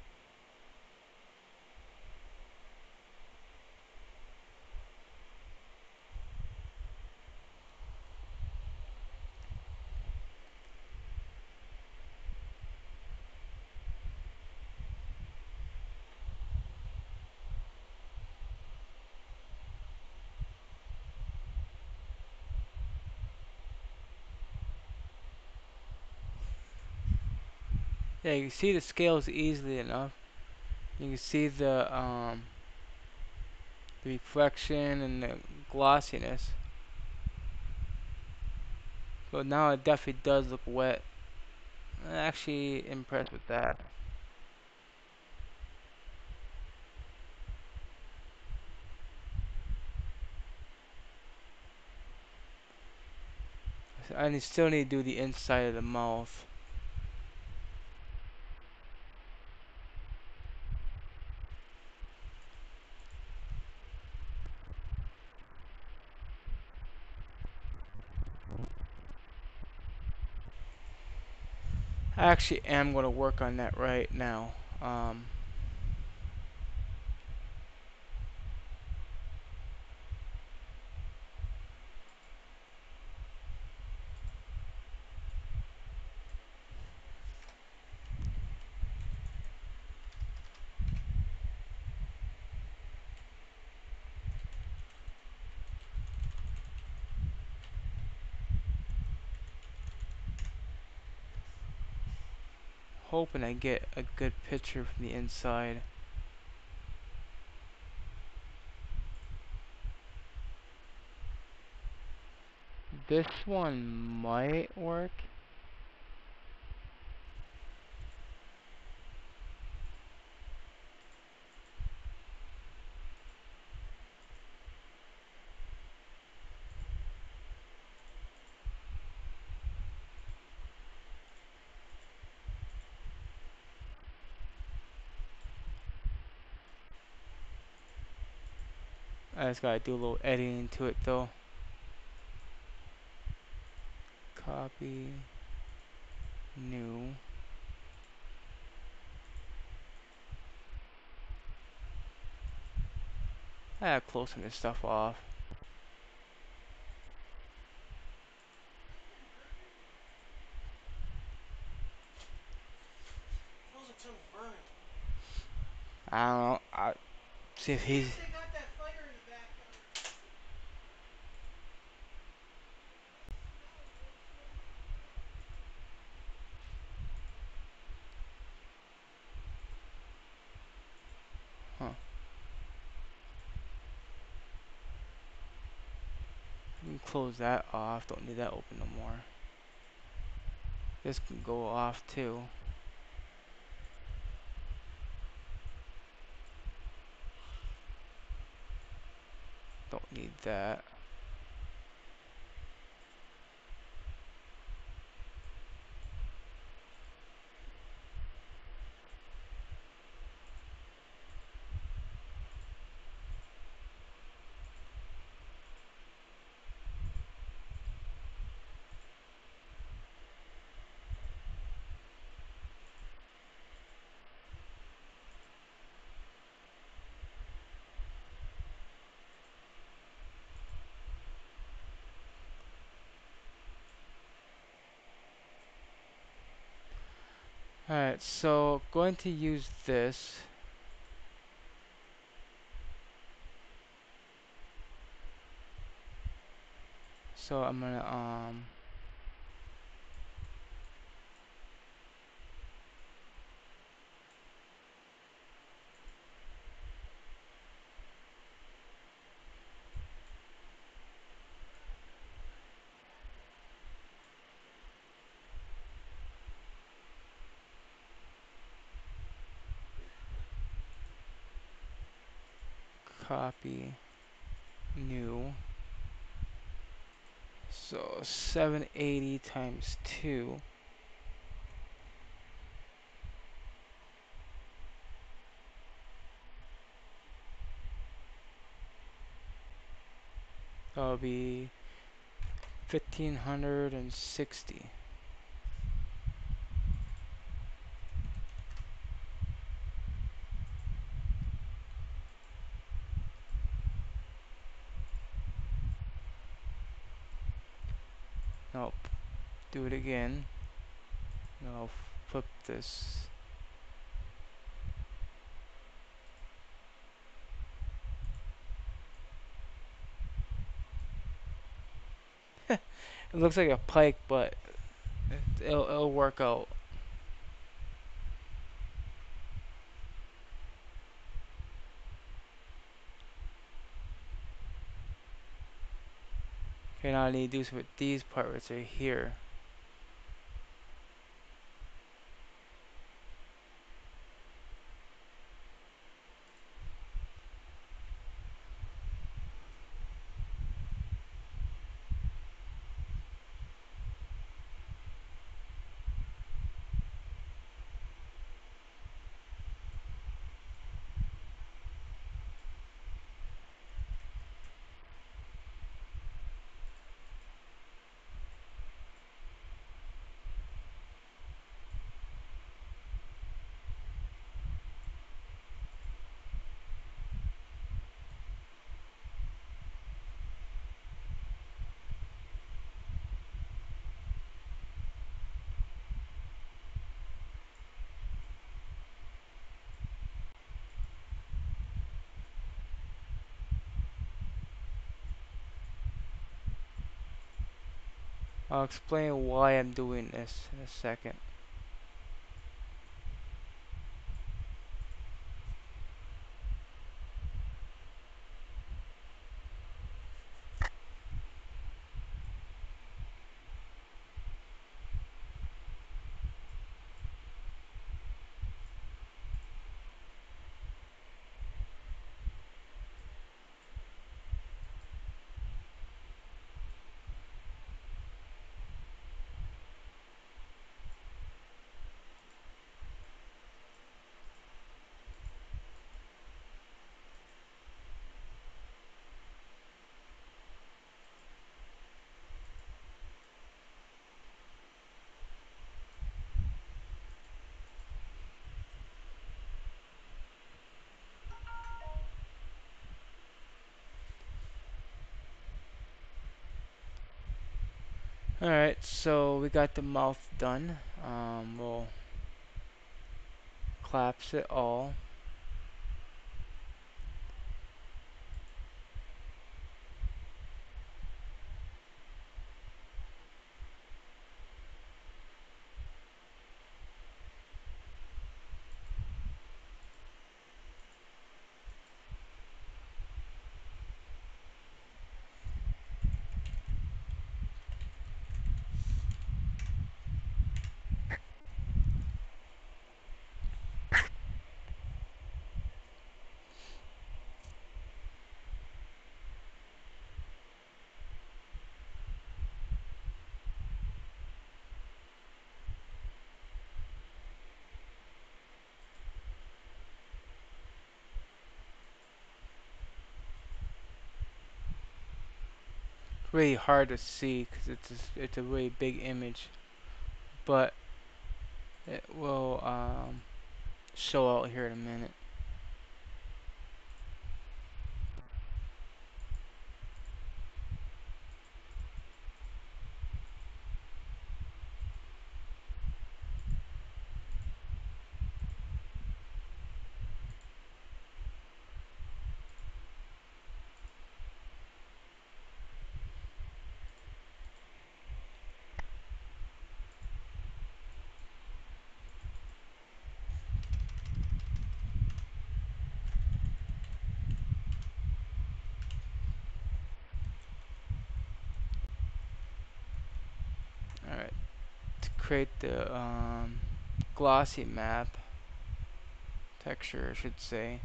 A: Yeah, you can see the scales easily enough. You can see the reflection and the glossiness. So now it definitely does look wet. I'm actually impressed with that. Still need to do the inside of the mouth. I actually am going to work on that right now. Um, Hoping I get a good picture from the inside. This one might work. I just gotta do a little editing to it though. Copy. New. I gotta close some of this stuff off. I don't know. I see if he's. Huh. We can close that off. Don't need that open no more. This can go off too. Don't need that. Alright, so going to use this. So I'm gonna copy new. So 780 times 2. That'll be 1560. Nope. Do it again. I'll flip this. It looks like a pike, but it'll work out. Okay, now I need to do some with these parts right here. I'll explain why I'm doing this in a second. Alright, so we got the mouth done. We'll collapse it all. really hard to see because it's a really big image, but it will show out here in a minute. All right, to create the glossy map texture, I should say.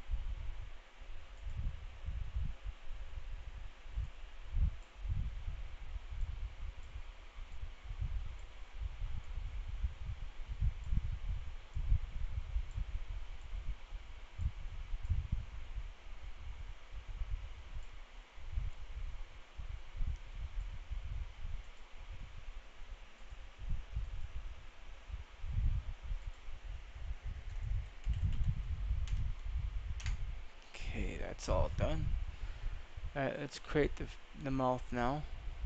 A: Okay, that's all done. All right, let's create the mouth now.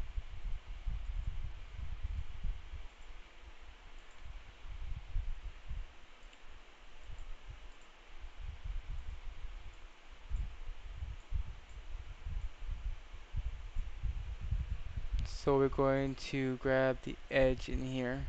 A: So we're going to grab the edge in here.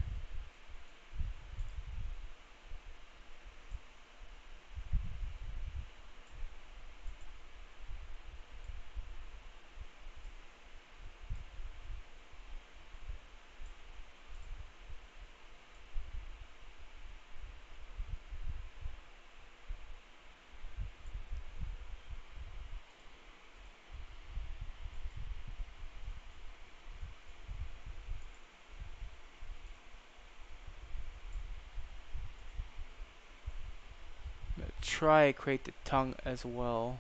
A: I'm gonna try create the tongue as well.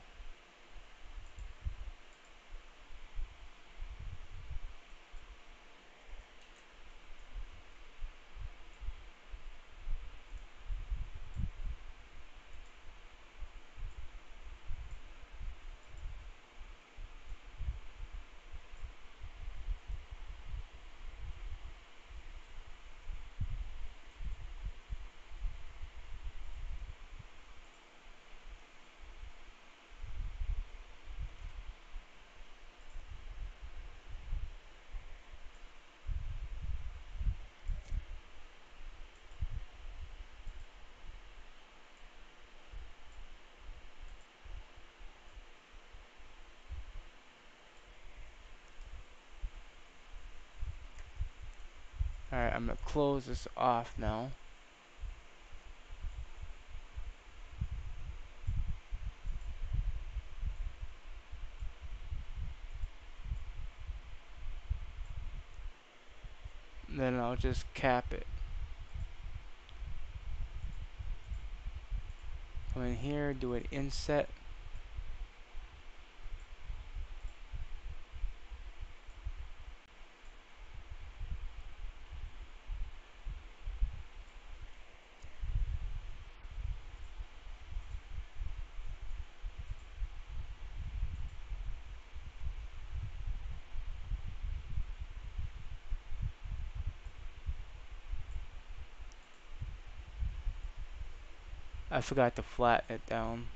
A: Alright, I'm gonna close this off now. Then I'll just cap it. Come in here, do an inset. I forgot to flatten it down.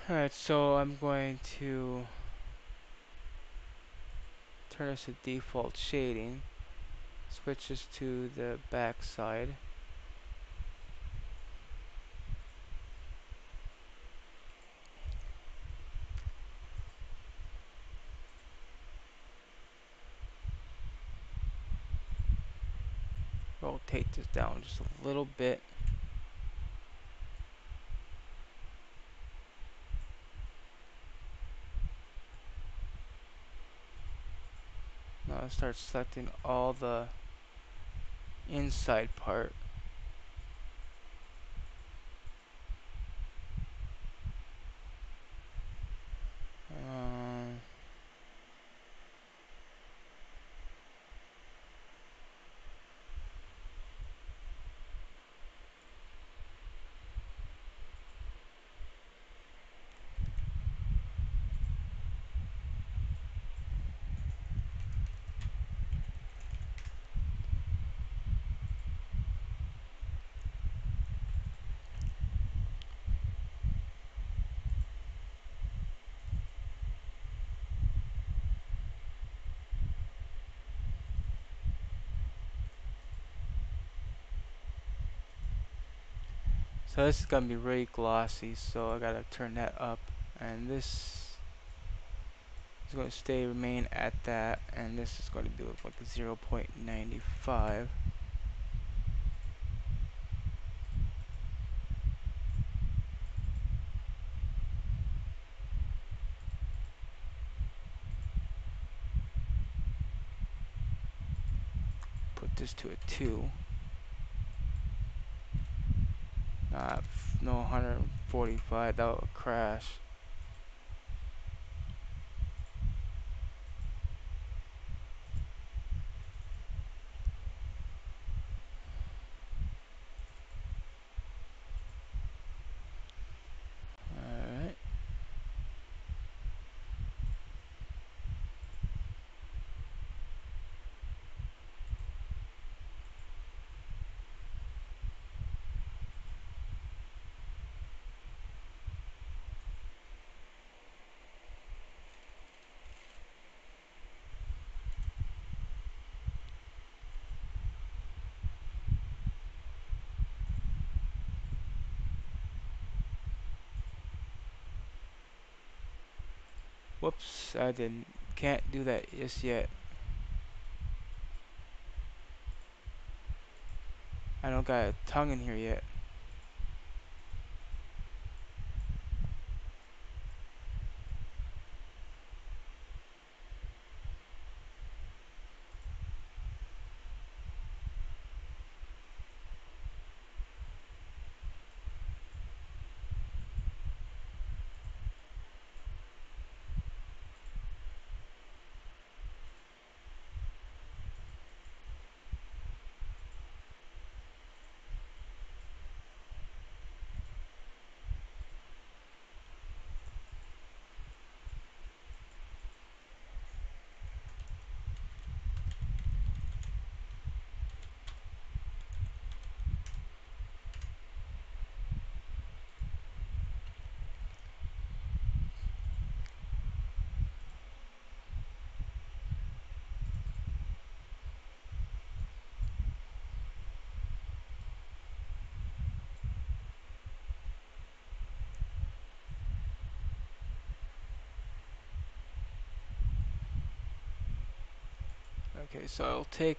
A: Alright, so I'm going to turn this to default shading. Switch this to the back side. Rotate this down just a little bit. Now I start selecting all the inside part. Um, so this is gonna be really glossy, so I gotta turn that up, and this is going to remain at that, and this is going to be like 0.95. Put this to a 2. No 145, that will crash. Alright. Whoops, I didn't. Can't do that just yet. I don't got a tongue in here yet. Okay, so I'll take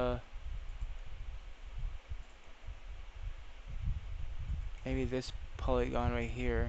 A: maybe this polygon right here.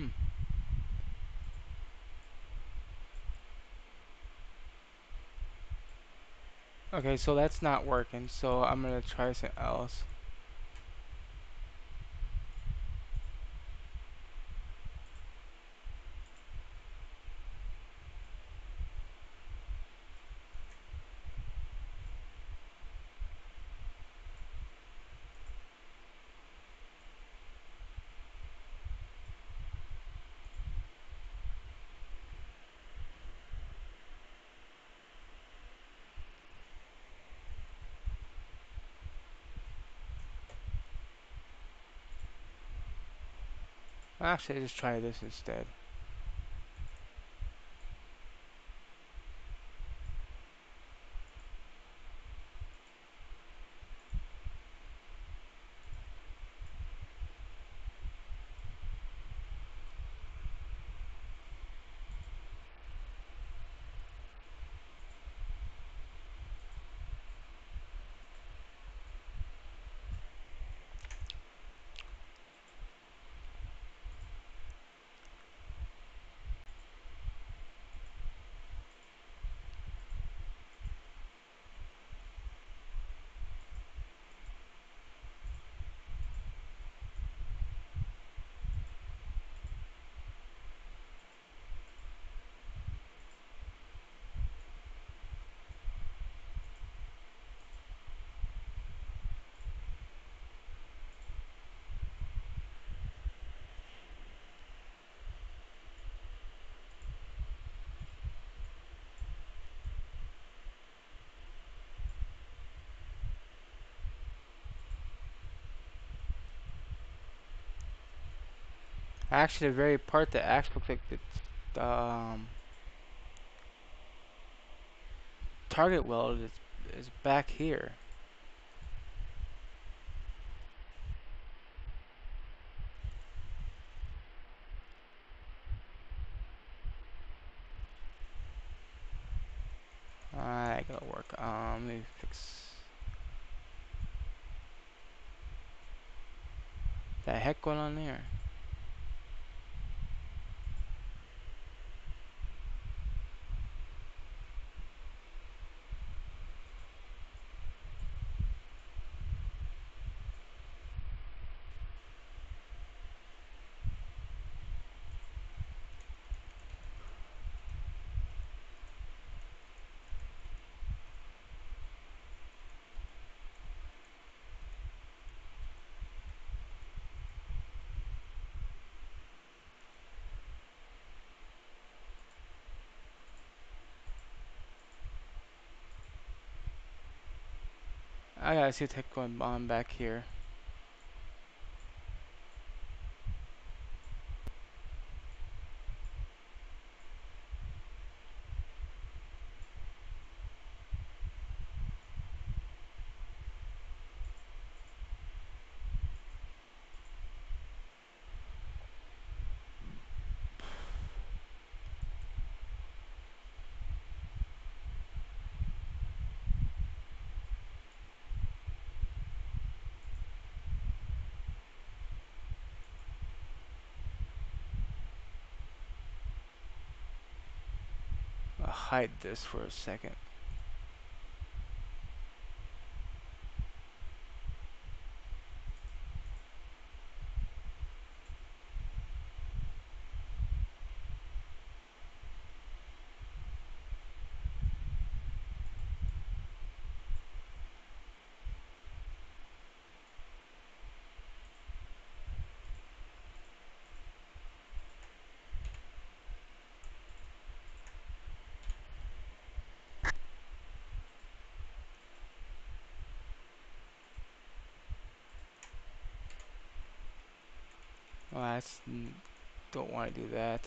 A: Hmm. Okay, so that's not working. So I'm gonna try something else. Actually, just try this instead. Actually, the very part that actually looks like the target weld is back here. Alright, gonna work. Let me fix the heck going on there. I gotta see the heck going on back here. I'll hide this for a second. Well, don't want to do that.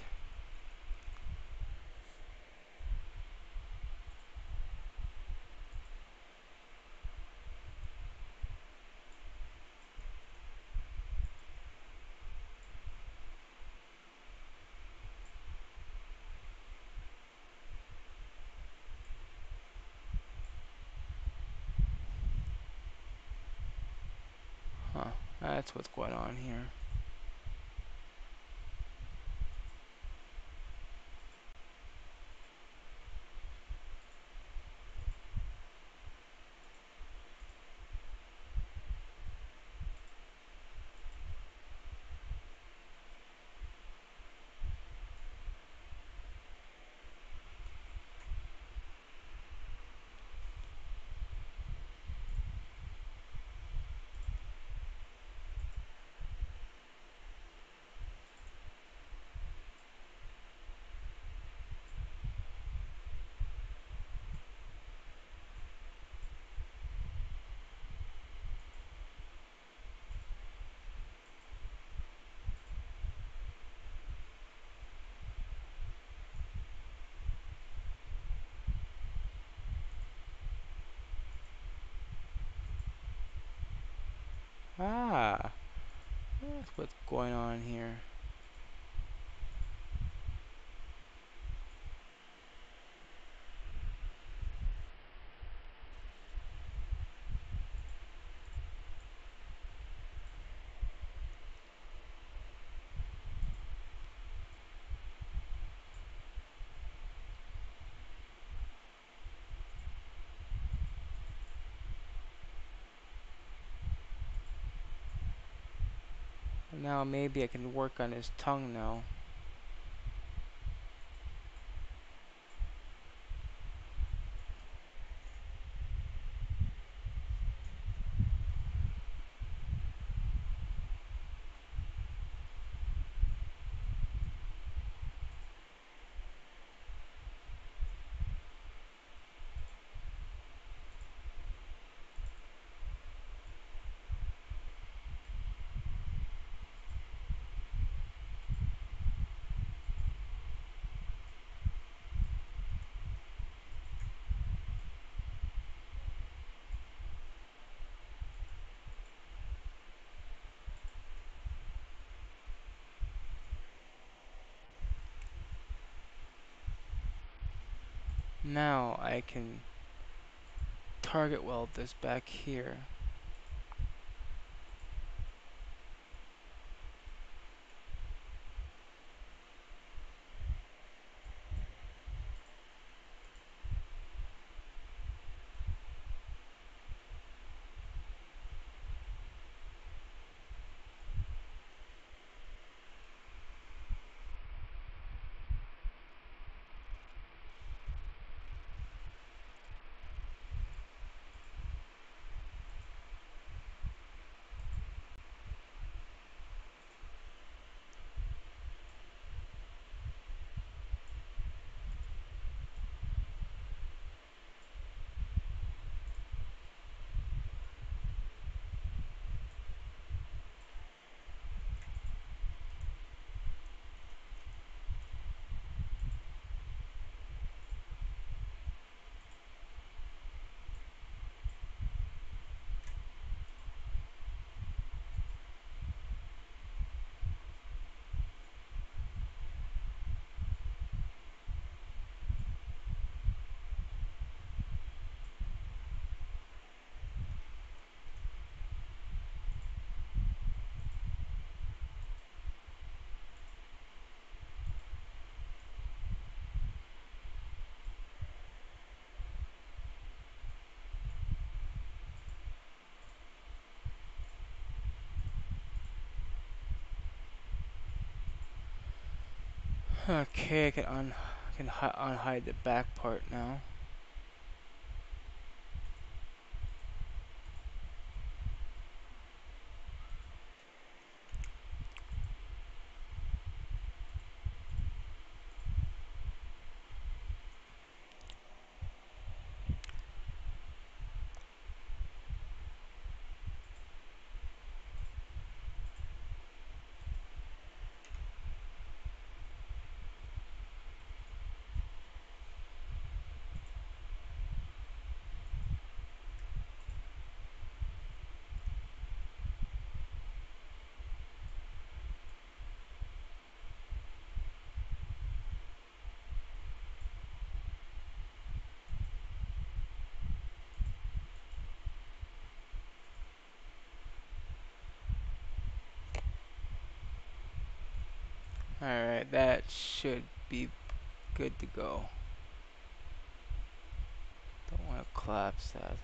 A: Huh? That's what's going on here. what's going on here. Now maybe I can work on his tongue now. Now I can target weld this back here. Okay, I can unhide the back part now. Alright, that should be good to go. Don't want to collapse that.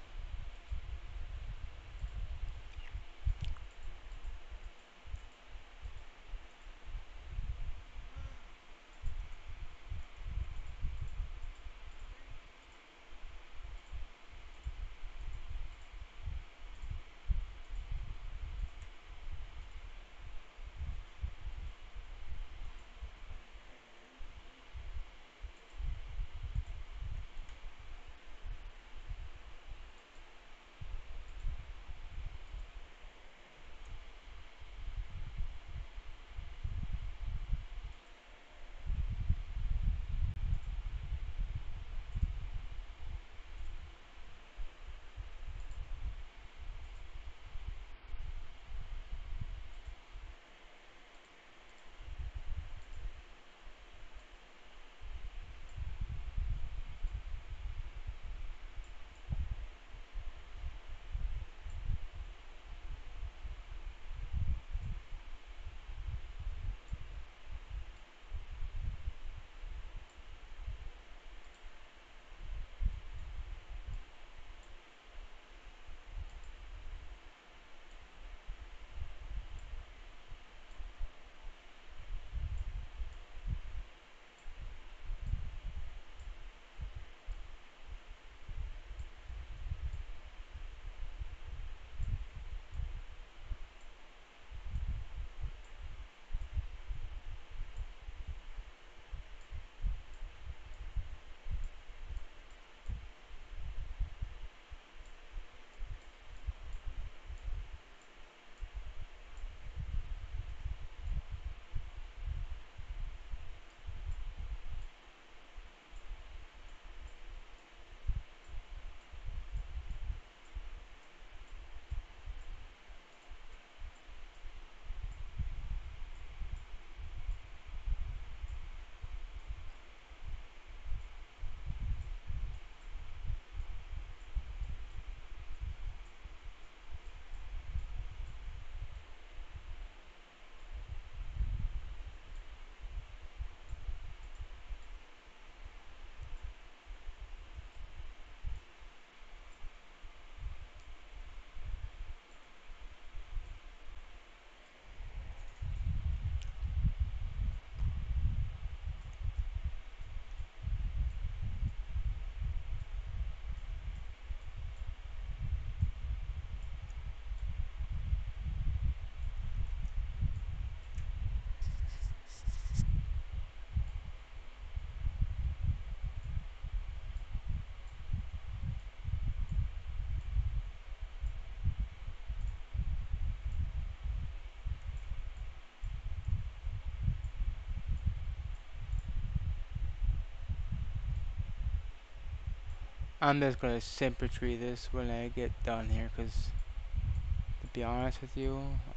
A: I'm just gonna sympatry this when I get done here, cause to be honest with you,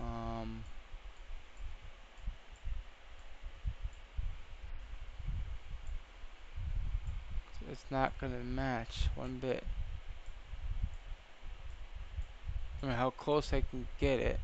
A: it's not gonna match one bit. I mean, how close I can get it.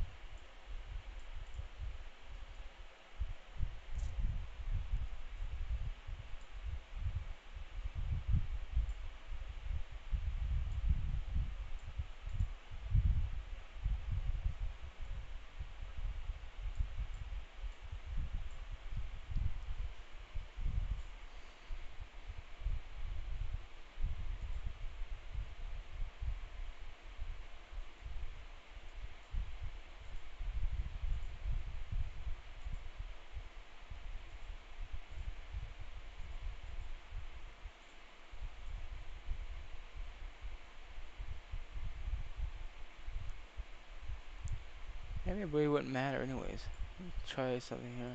A: Maybe it really wouldn't matter anyways. Try something here.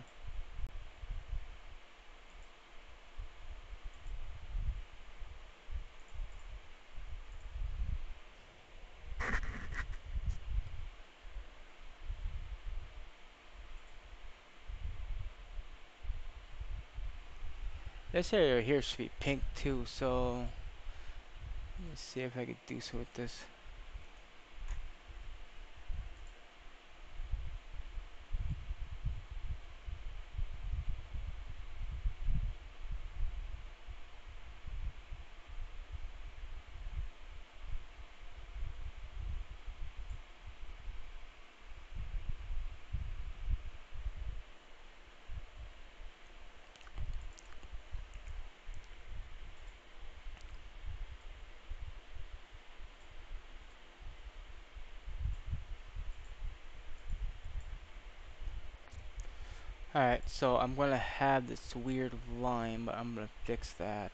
A: This area here should be pink too, so let's see if I can do so with this. Alright, so I'm gonna have this weird line, but I'm gonna fix that.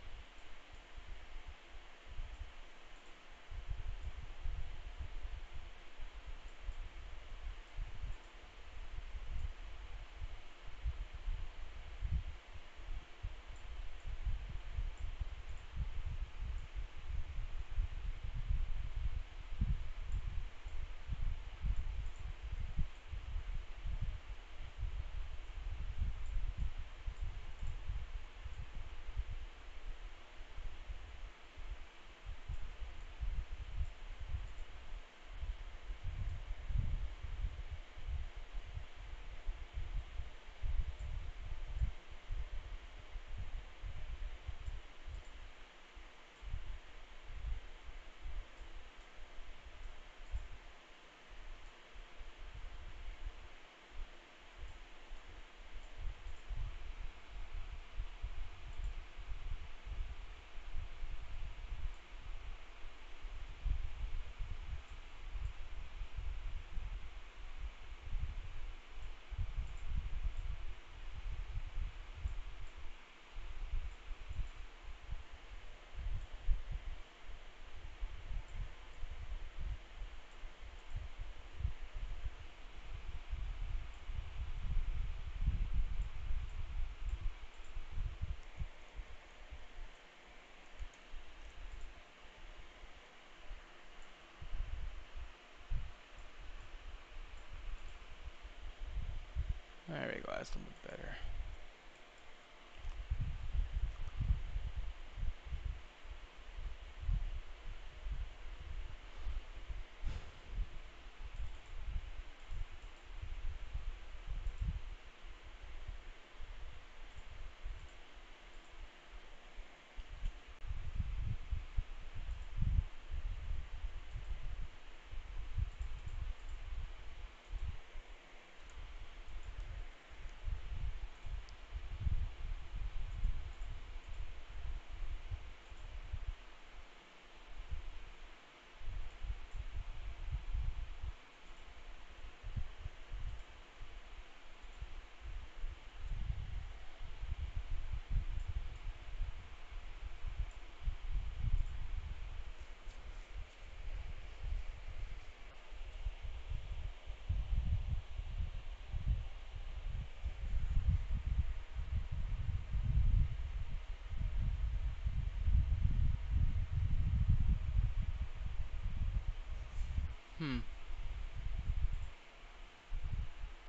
A: There we go, that's a little bit better.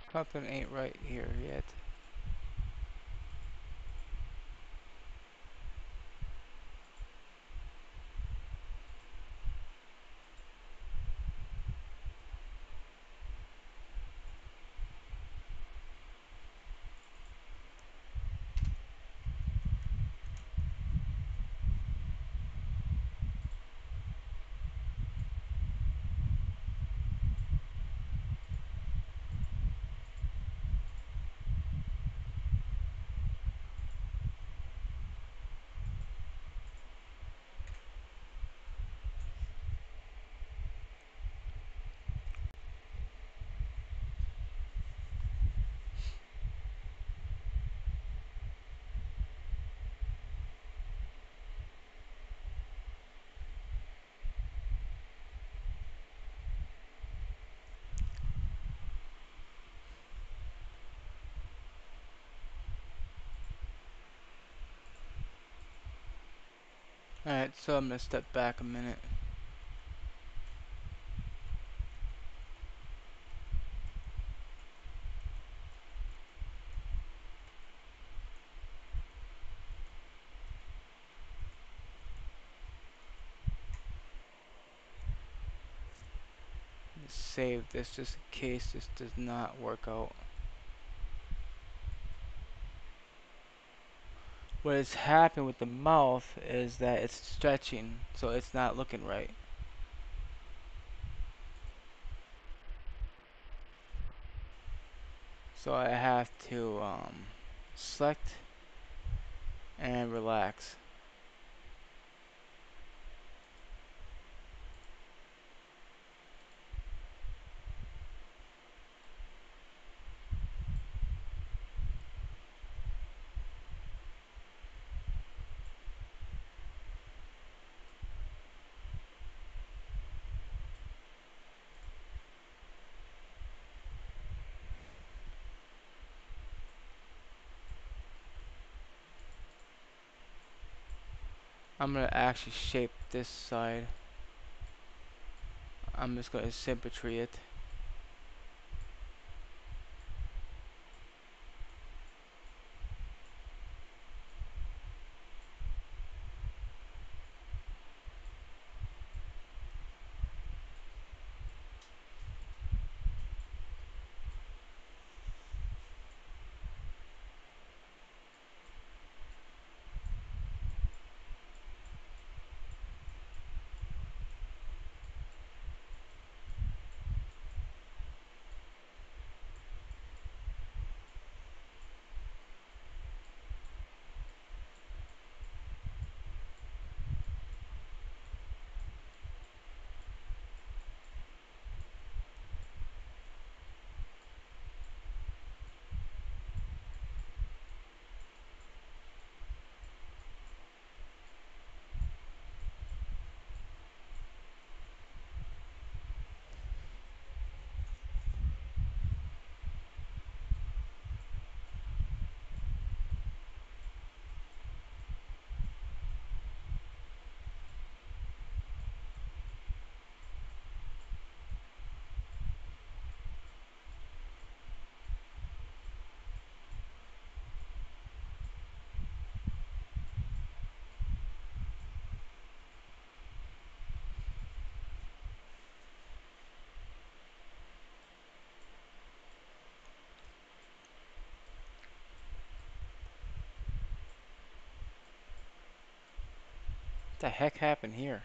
A: Something ain't right here yet. Alright, so I'm gonna step back a minute. Save this just in case this does not work out. What has happened with the mouth is that it's stretching, so it's not looking right. So I have to select and relax. I'm gonna actually shape this side. I'm just gonna symmetry it. What the heck happened here?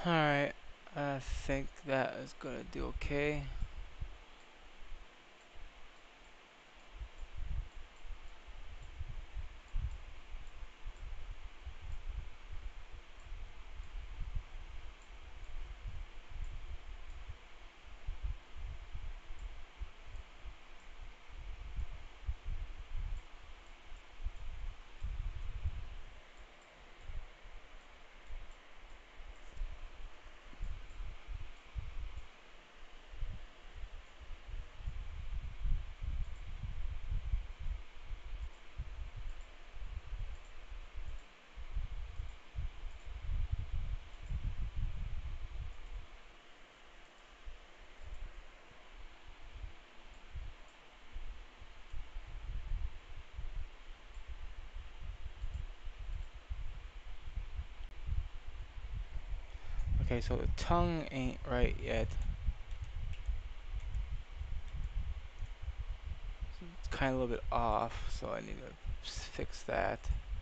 A: Alright, I think that is gonna do okay. Okay, so the tongue ain't right yet. It's kind of a little bit off, so I need to fix that.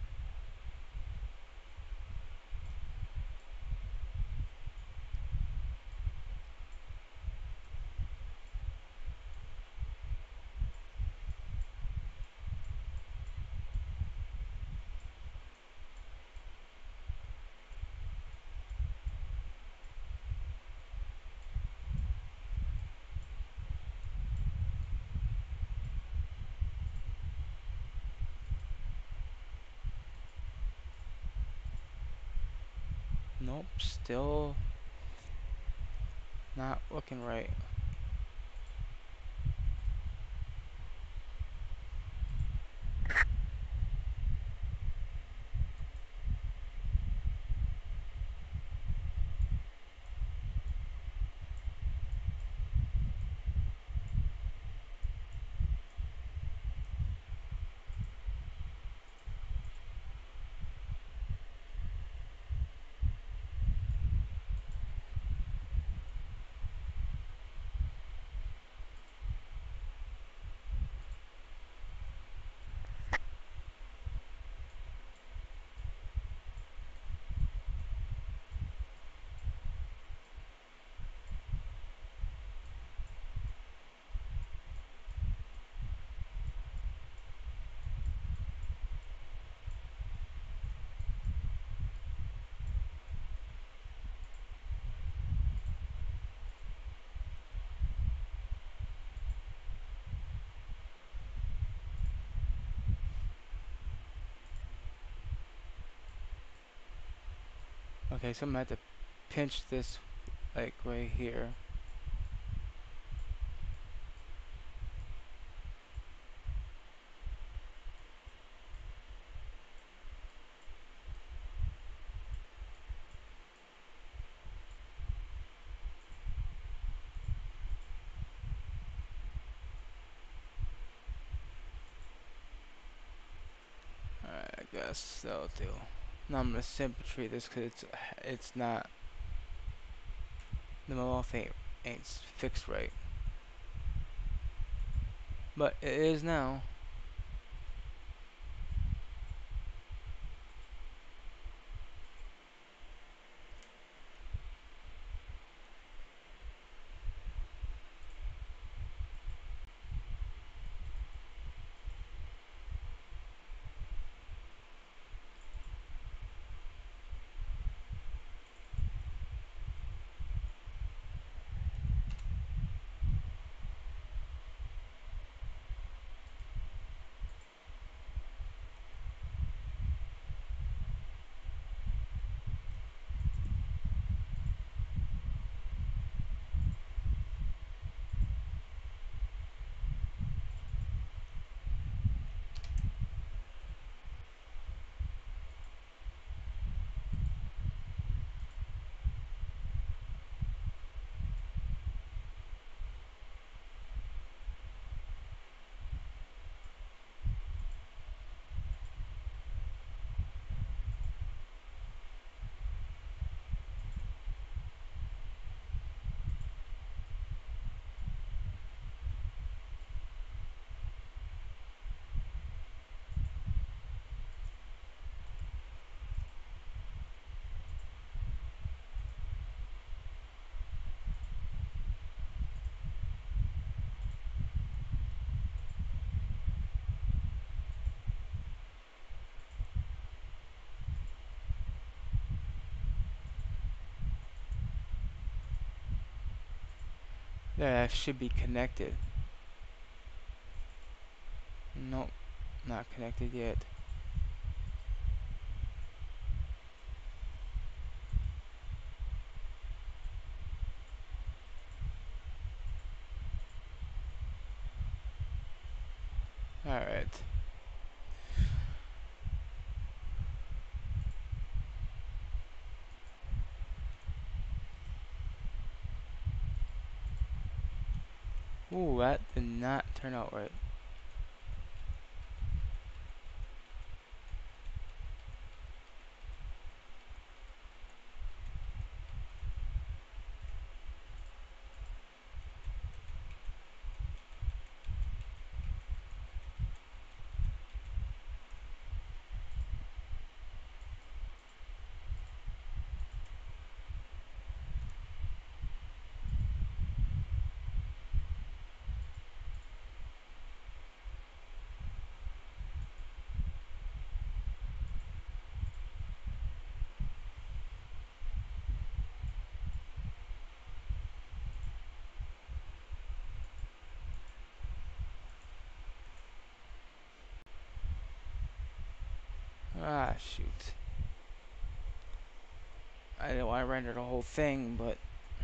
A: Nope, still not looking right. Okay, so I'm gonna have to pinch this like right here. Alright, I guess that'll do. Now I'm gonna symmetry this because it's not the mouth ain't fixed right, but it is now. There, that should be connected. Nope, not connected yet. Alright. Ooh, that did not turn out right. Ah, shoot. I didn't want to render the whole thing, but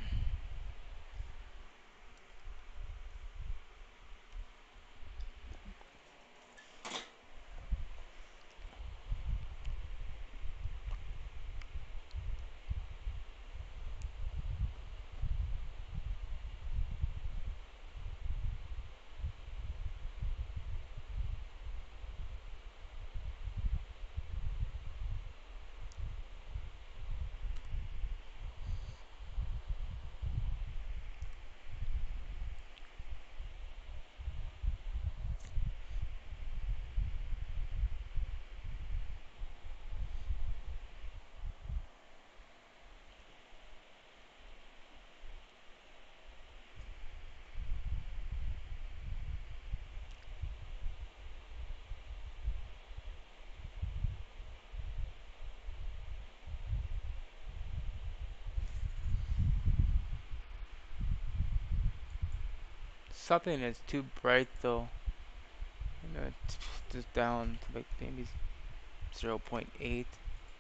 A: something is too bright though. It's just down to like maybe 0.8.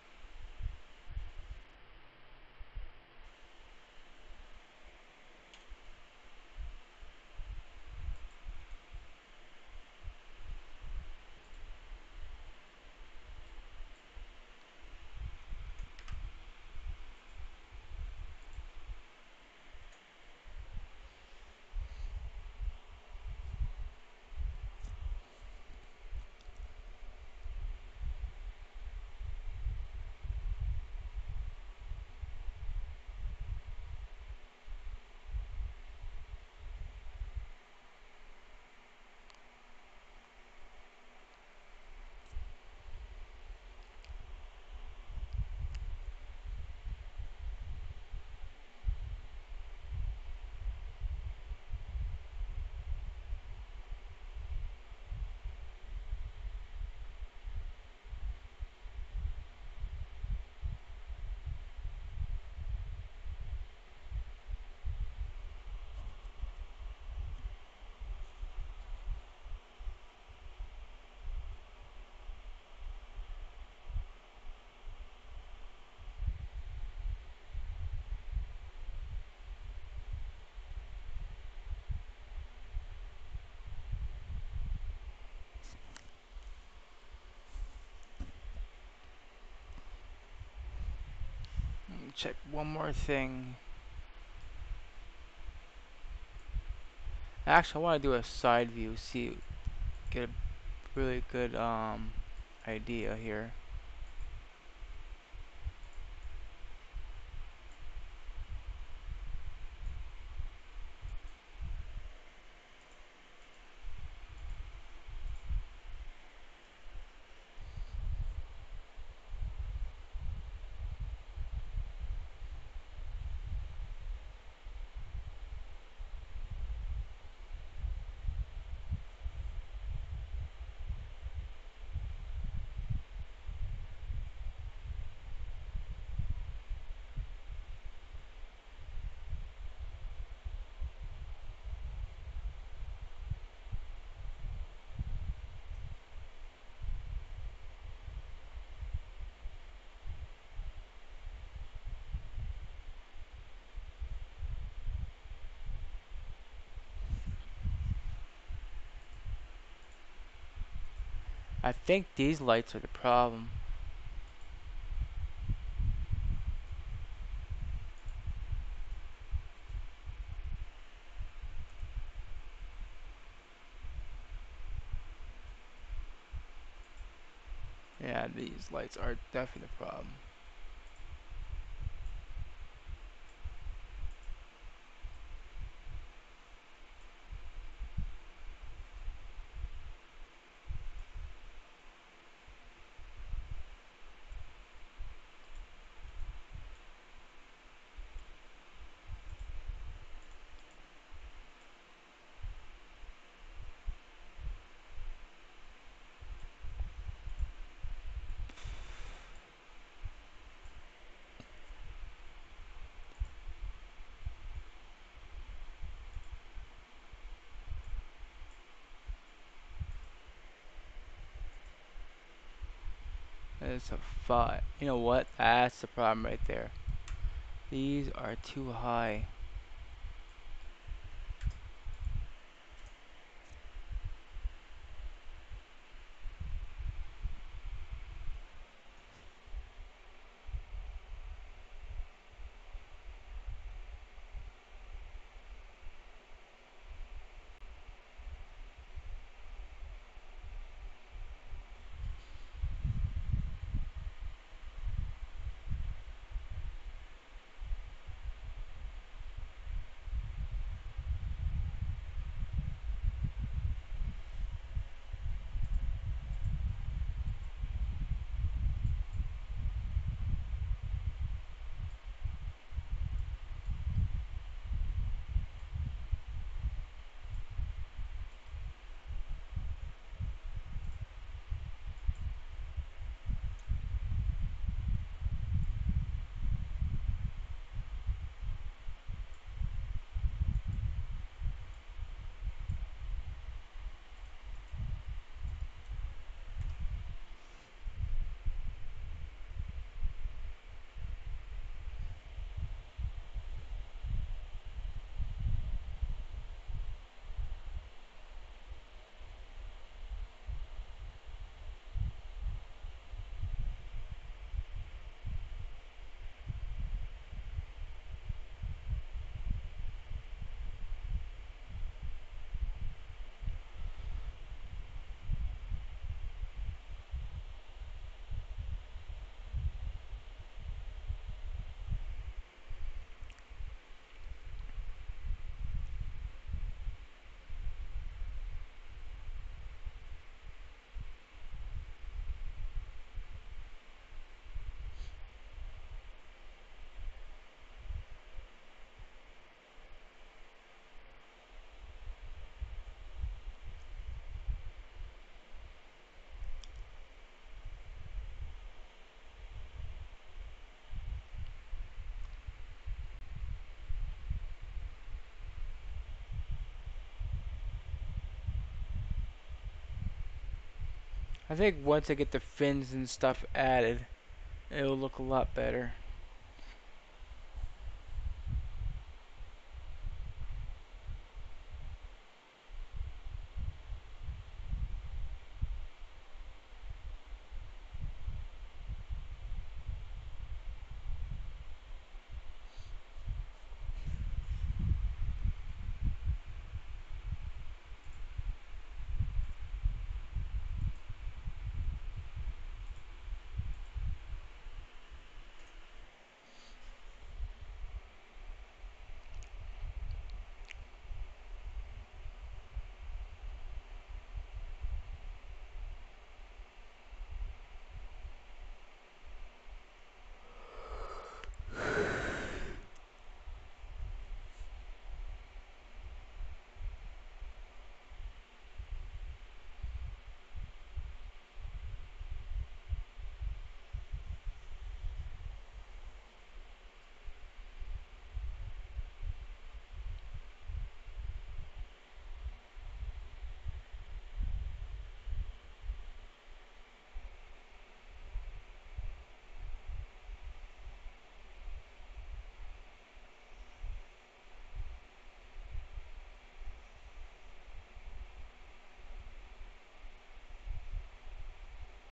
A: Check one more thing. Actually, I want to do a side view, see, get a really good idea here. I think these lights are the problem. Yeah, these lights are definitely the problem. It's a 5. You know what? That's the problem right there. These are too high. I think once I get the fins and stuff added, it'll look a lot better.